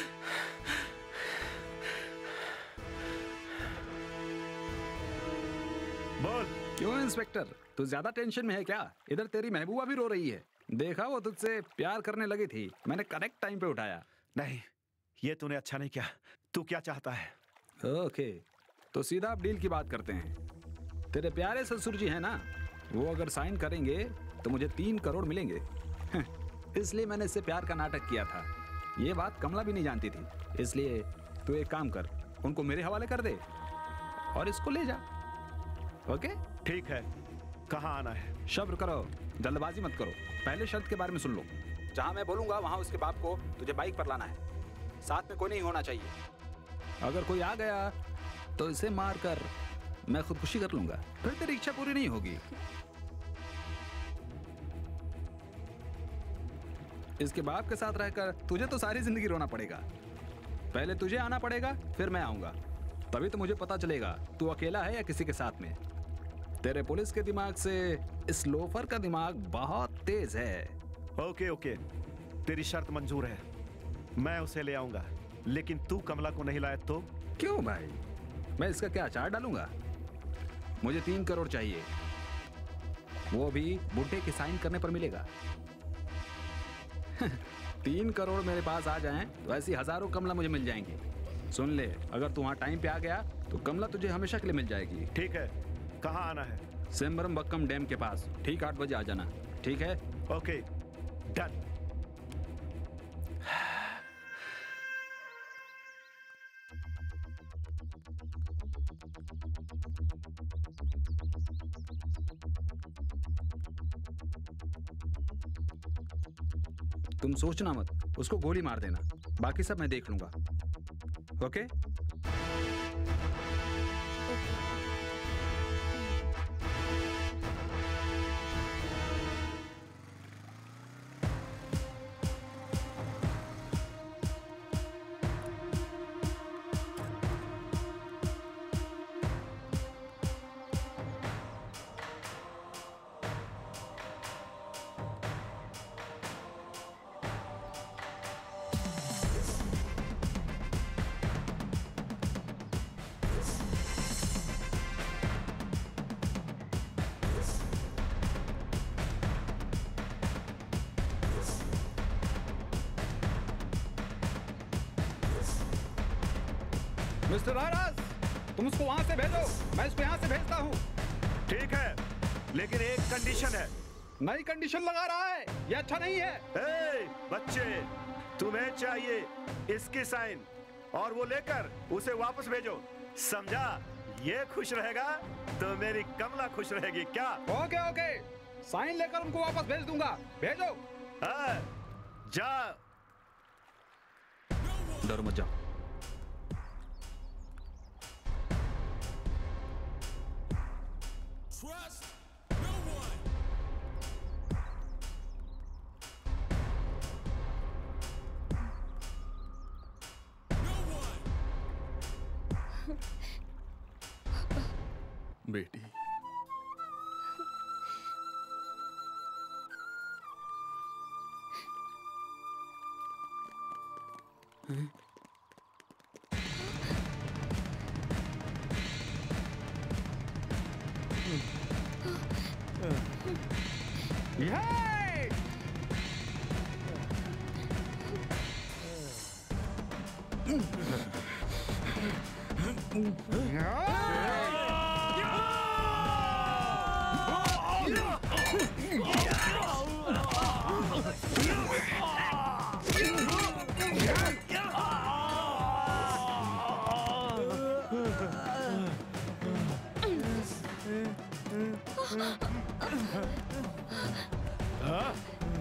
बोल। क्यों इंस्पेक्टर, तू ज्यादा टेंशन में है क्या? इधर तेरी महबूबा भी रो रही है। देखा, वो तुझसे प्यार करने लगी थी, मैंने करेक्ट टाइम पे उठाया। नहीं, ये तूने अच्छा नहीं किया। तू क्या चाहता है? ओके, तो सीधा आप डील की बात करते हैं। तेरे प्यारे ससुर जी है ना, वो अगर साइन करेंगे तो मुझे 3 करोड़ मिलेंगे। इसलिए मैंने इससे प्यार का नाटक किया था। ये बात कमला भी नहीं जानती थी। इसलिए तू एक काम कर, उनको मेरे हवाले कर दे और इसको ले जा। ओके? ठीक है। कहाँ आना है? सब्र करो, जल्दबाजी मत करो। पहले शर्त के बारे में सुन लो। जहाँ मैं बोलूँगा वहाँ उसके बाप को तुझे बाइक पर लाना है। साथ में कोई नहीं होना चाहिए। अगर कोई आ गया तो इसे मार कर मैं खुदकुशी कर लूंगा, फिर तेरी इच्छा पूरी नहीं होगी। इसके बाप के साथ रहकर तुझे तो सारी जिंदगी रोना पड़ेगा। पहले तुझे आना पड़ेगा, फिर मैं आऊंगा। तभी तो मुझे पता चलेगा तू अकेला है या किसी के साथ में। तेरे पुलिस के दिमाग से इस लोफर का दिमाग बहुत तेज है। ओके ओके, तेरी शर्त मंजूर है। मैं उसे ले आऊंगा, लेकिन तू कमला को नहीं लाया तो? क्यों भाई, मैं इसका क्या अचार डालूंगा? मुझे 3 करोड़ चाहिए, वो भी बुड्ढे के साइन करने पर मिलेगा। 3 करोड़ मेरे पास आ जाएं तो ऐसी हजारों कमला मुझे मिल जाएंगी। सुन ले, अगर तू वहाँ टाइम पे आ गया तो कमला तुझे हमेशा के लिए मिल जाएगी। ठीक है, कहाँ आना है? सिमरम बक्कम डैम के पास, ठीक 8 बजे आ जाना। ठीक है? Okay, done. तुम सोचना मत, उसको गोली मार देना, बाकी सब मैं देख लूंगा। ओके? मिस्टर रायराज, तुम उसको वहां से भेजो, मैं उसको यहाँ से भेजता हूँ। ठीक है, लेकिन एक कंडीशन है। नई कंडीशन लगा रहा है, ये अच्छा नहीं है। ए, बच्चे, तुम्हें चाहिए इसकी साइन और वो लेकर उसे वापस भेजो, समझा? ये खुश रहेगा तो मेरी कमला खुश रहेगी। क्या? ओके ओके, साइन लेकर उनको वापस भेज दूंगा, भेजो। जा। डरो मत जाओ। Trust no one. No one. बेटी, Yay!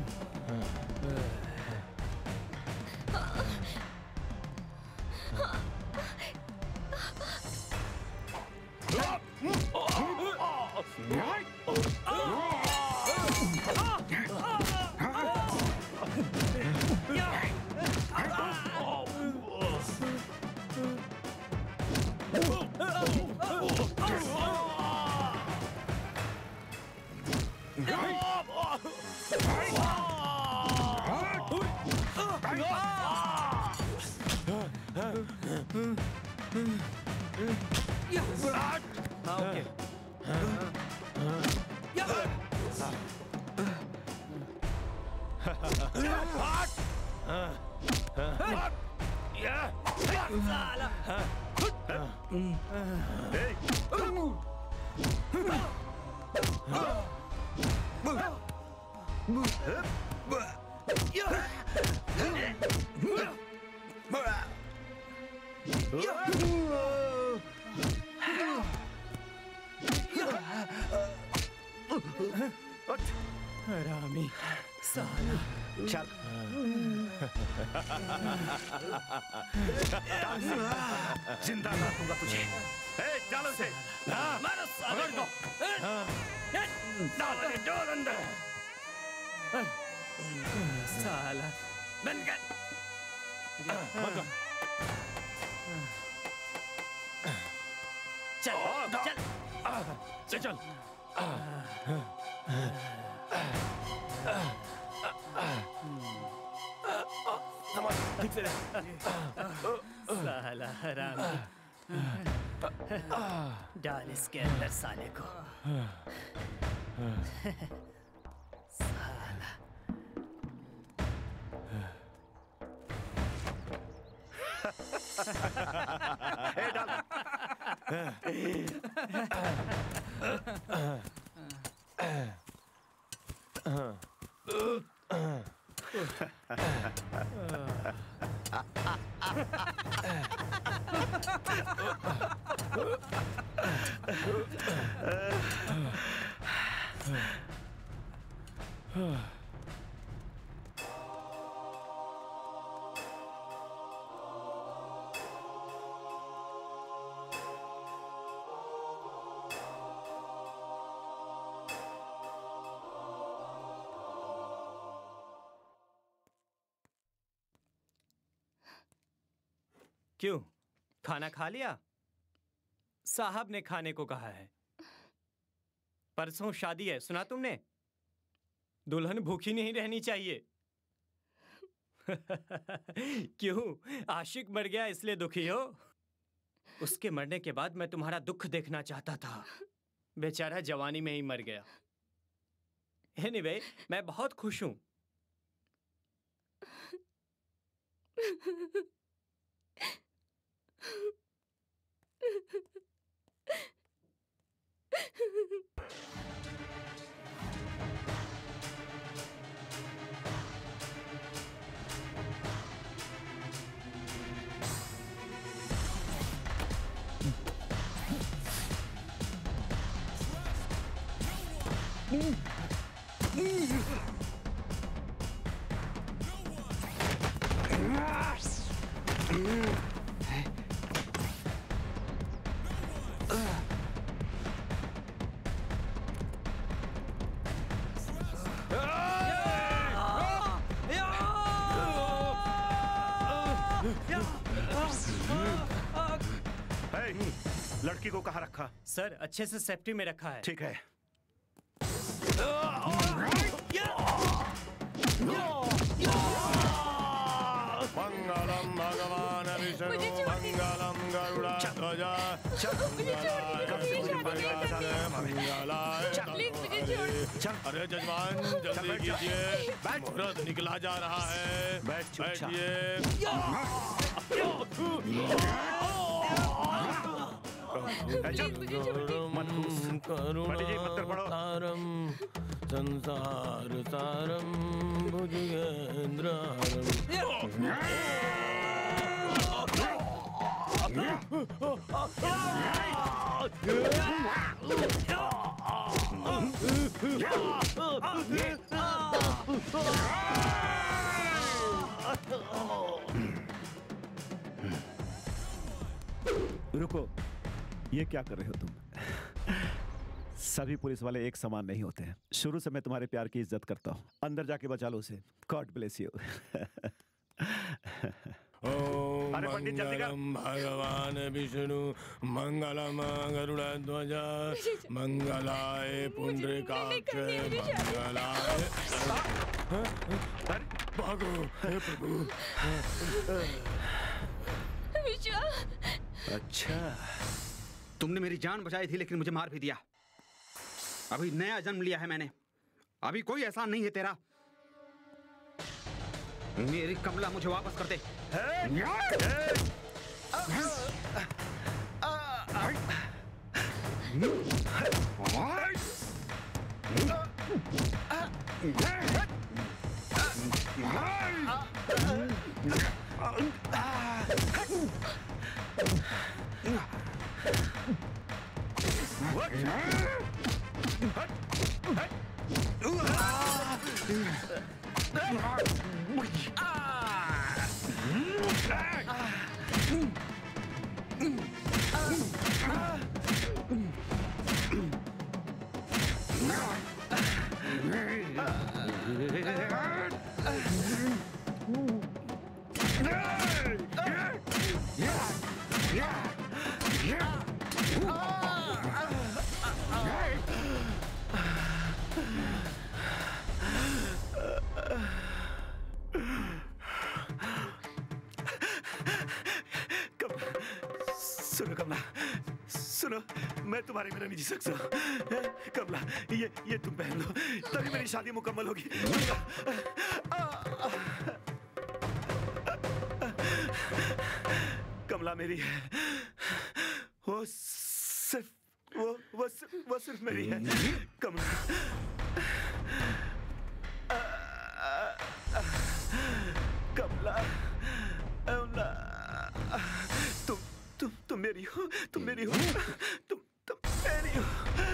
हरामी साला। चल। जिंदा रखूंगा तुझे। डालो से। मारो साले को। डाल अंदर। साला बंद कर। चल चल चल। ठीक से साला हरामी। डाल इसके अंदर साले को। साला। डाल। क्यों, खाना खा लिया? साहब ने खाने को कहा है। परसों शादी है, सुना तुमने? दुल्हन भूखी नहीं रहनी चाहिए। क्यों, आशिक मर गया इसलिए दुखी हो? उसके मरने के बाद मैं तुम्हारा दुख देखना चाहता था। बेचारा जवानी में ही मर गया। एनीवे, मैं बहुत खुश हूं। लड़की को कहाँ रखा? सर, अच्छे से सेफ्टी में रखा है। ठीक है। मंगलम भगवान विष्णु मंगलम गरुड़ध्वज अरे जजमान जल्दी कीजिए, मुहूर्त निकला जा रहा है। बैठिए। करुणाकारम संसार सारम भुजगेंद्रहारम। रुको, ये क्या कर रहे हो तुम? सभी पुलिस वाले एक समान नहीं होते हैं। शुरू से मैं तुम्हारे प्यार की इज्जत करता हूँ। अंदर जाके बचा लो उसे। God bless you. अरे पंडित जल्दी कर। भगवान विष्णु मंगलम गरुड़ध्वज मंगलाय पुंडरीकाक्ष मंगलाय। भागो हे प्रभु। अच्छा, तुमने मेरी जान बचाई थी लेकिन मुझे मार भी दिया। अभी नया जन्म लिया है मैंने, अभी कोई एहसान नहीं है तेरा। मेरी कमला मुझे वापस कर दे। सुनो कमला, सुनो, मैं तुम्हारे बिना नहीं जी सकता। कमला, ये तुम पहन लो, तभी मेरी शादी मुकम्मल होगी। कमला मेरी है, वो सिर्फ मेरी है। कमला, कमला, तुम मेरी हो, तुम मेरी हो, तुम मेरी हो।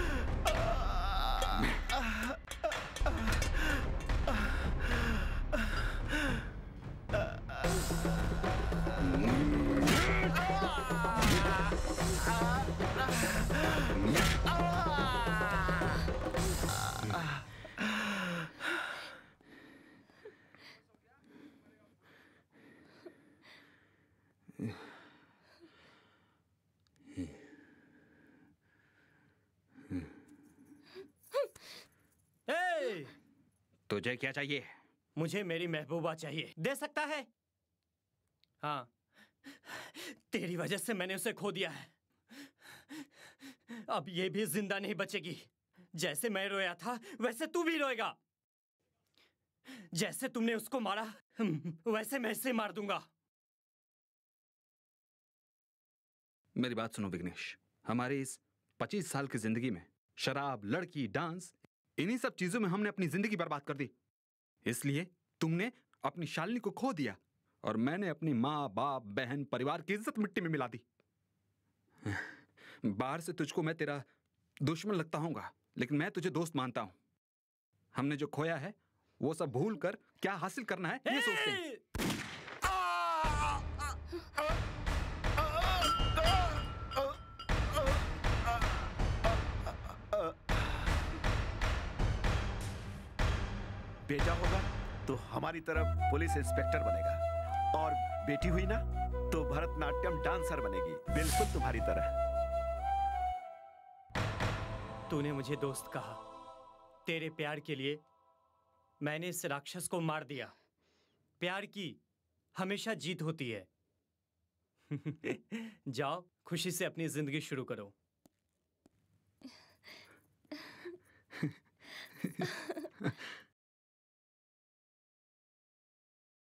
तुझे क्या चाहिए? मुझे मेरी महबूबा चाहिए। दे सकता है? हाँ, तेरी वजह से मैंने उसे खो दिया है। अब ये भी जिंदा नहीं बचेगी। जैसे मैं रोया था वैसे तू भी रोएगा। जैसे तुमने उसको मारा वैसे मैं इसे मार दूंगा। मेरी बात सुनो विघ्नेश, हमारी इस 25 साल की जिंदगी में शराब, लड़की, डांस, इन्हीं सब चीजों में हमने अपनी जिंदगी बर्बाद कर दी। इसलिए तुमने अपनी शालिनी को खो दिया और मैंने अपनी माँ, बाप, बहन, परिवार की इज्जत मिट्टी में मिला दी। बाहर से तुझको मैं तेरा दुश्मन लगता हूँगा, लेकिन मैं तुझे दोस्त मानता हूँ। हमने जो खोया है वो सब भूल कर क्या हासिल करना है ये सोचते हैं। बेटा होगा तो हमारी तरफ पुलिस इंस्पेक्टर बनेगा, और बेटी हुई ना तो भरतनाट्यम डांसर बनेगी, बिल्कुल तुम्हारी तरह। तूने मुझे दोस्त कहा। तेरे प्यार के लिए मैंने इस राक्षस को मार दिया। प्यार की हमेशा जीत होती है। जाओ, खुशी से अपनी जिंदगी शुरू करो।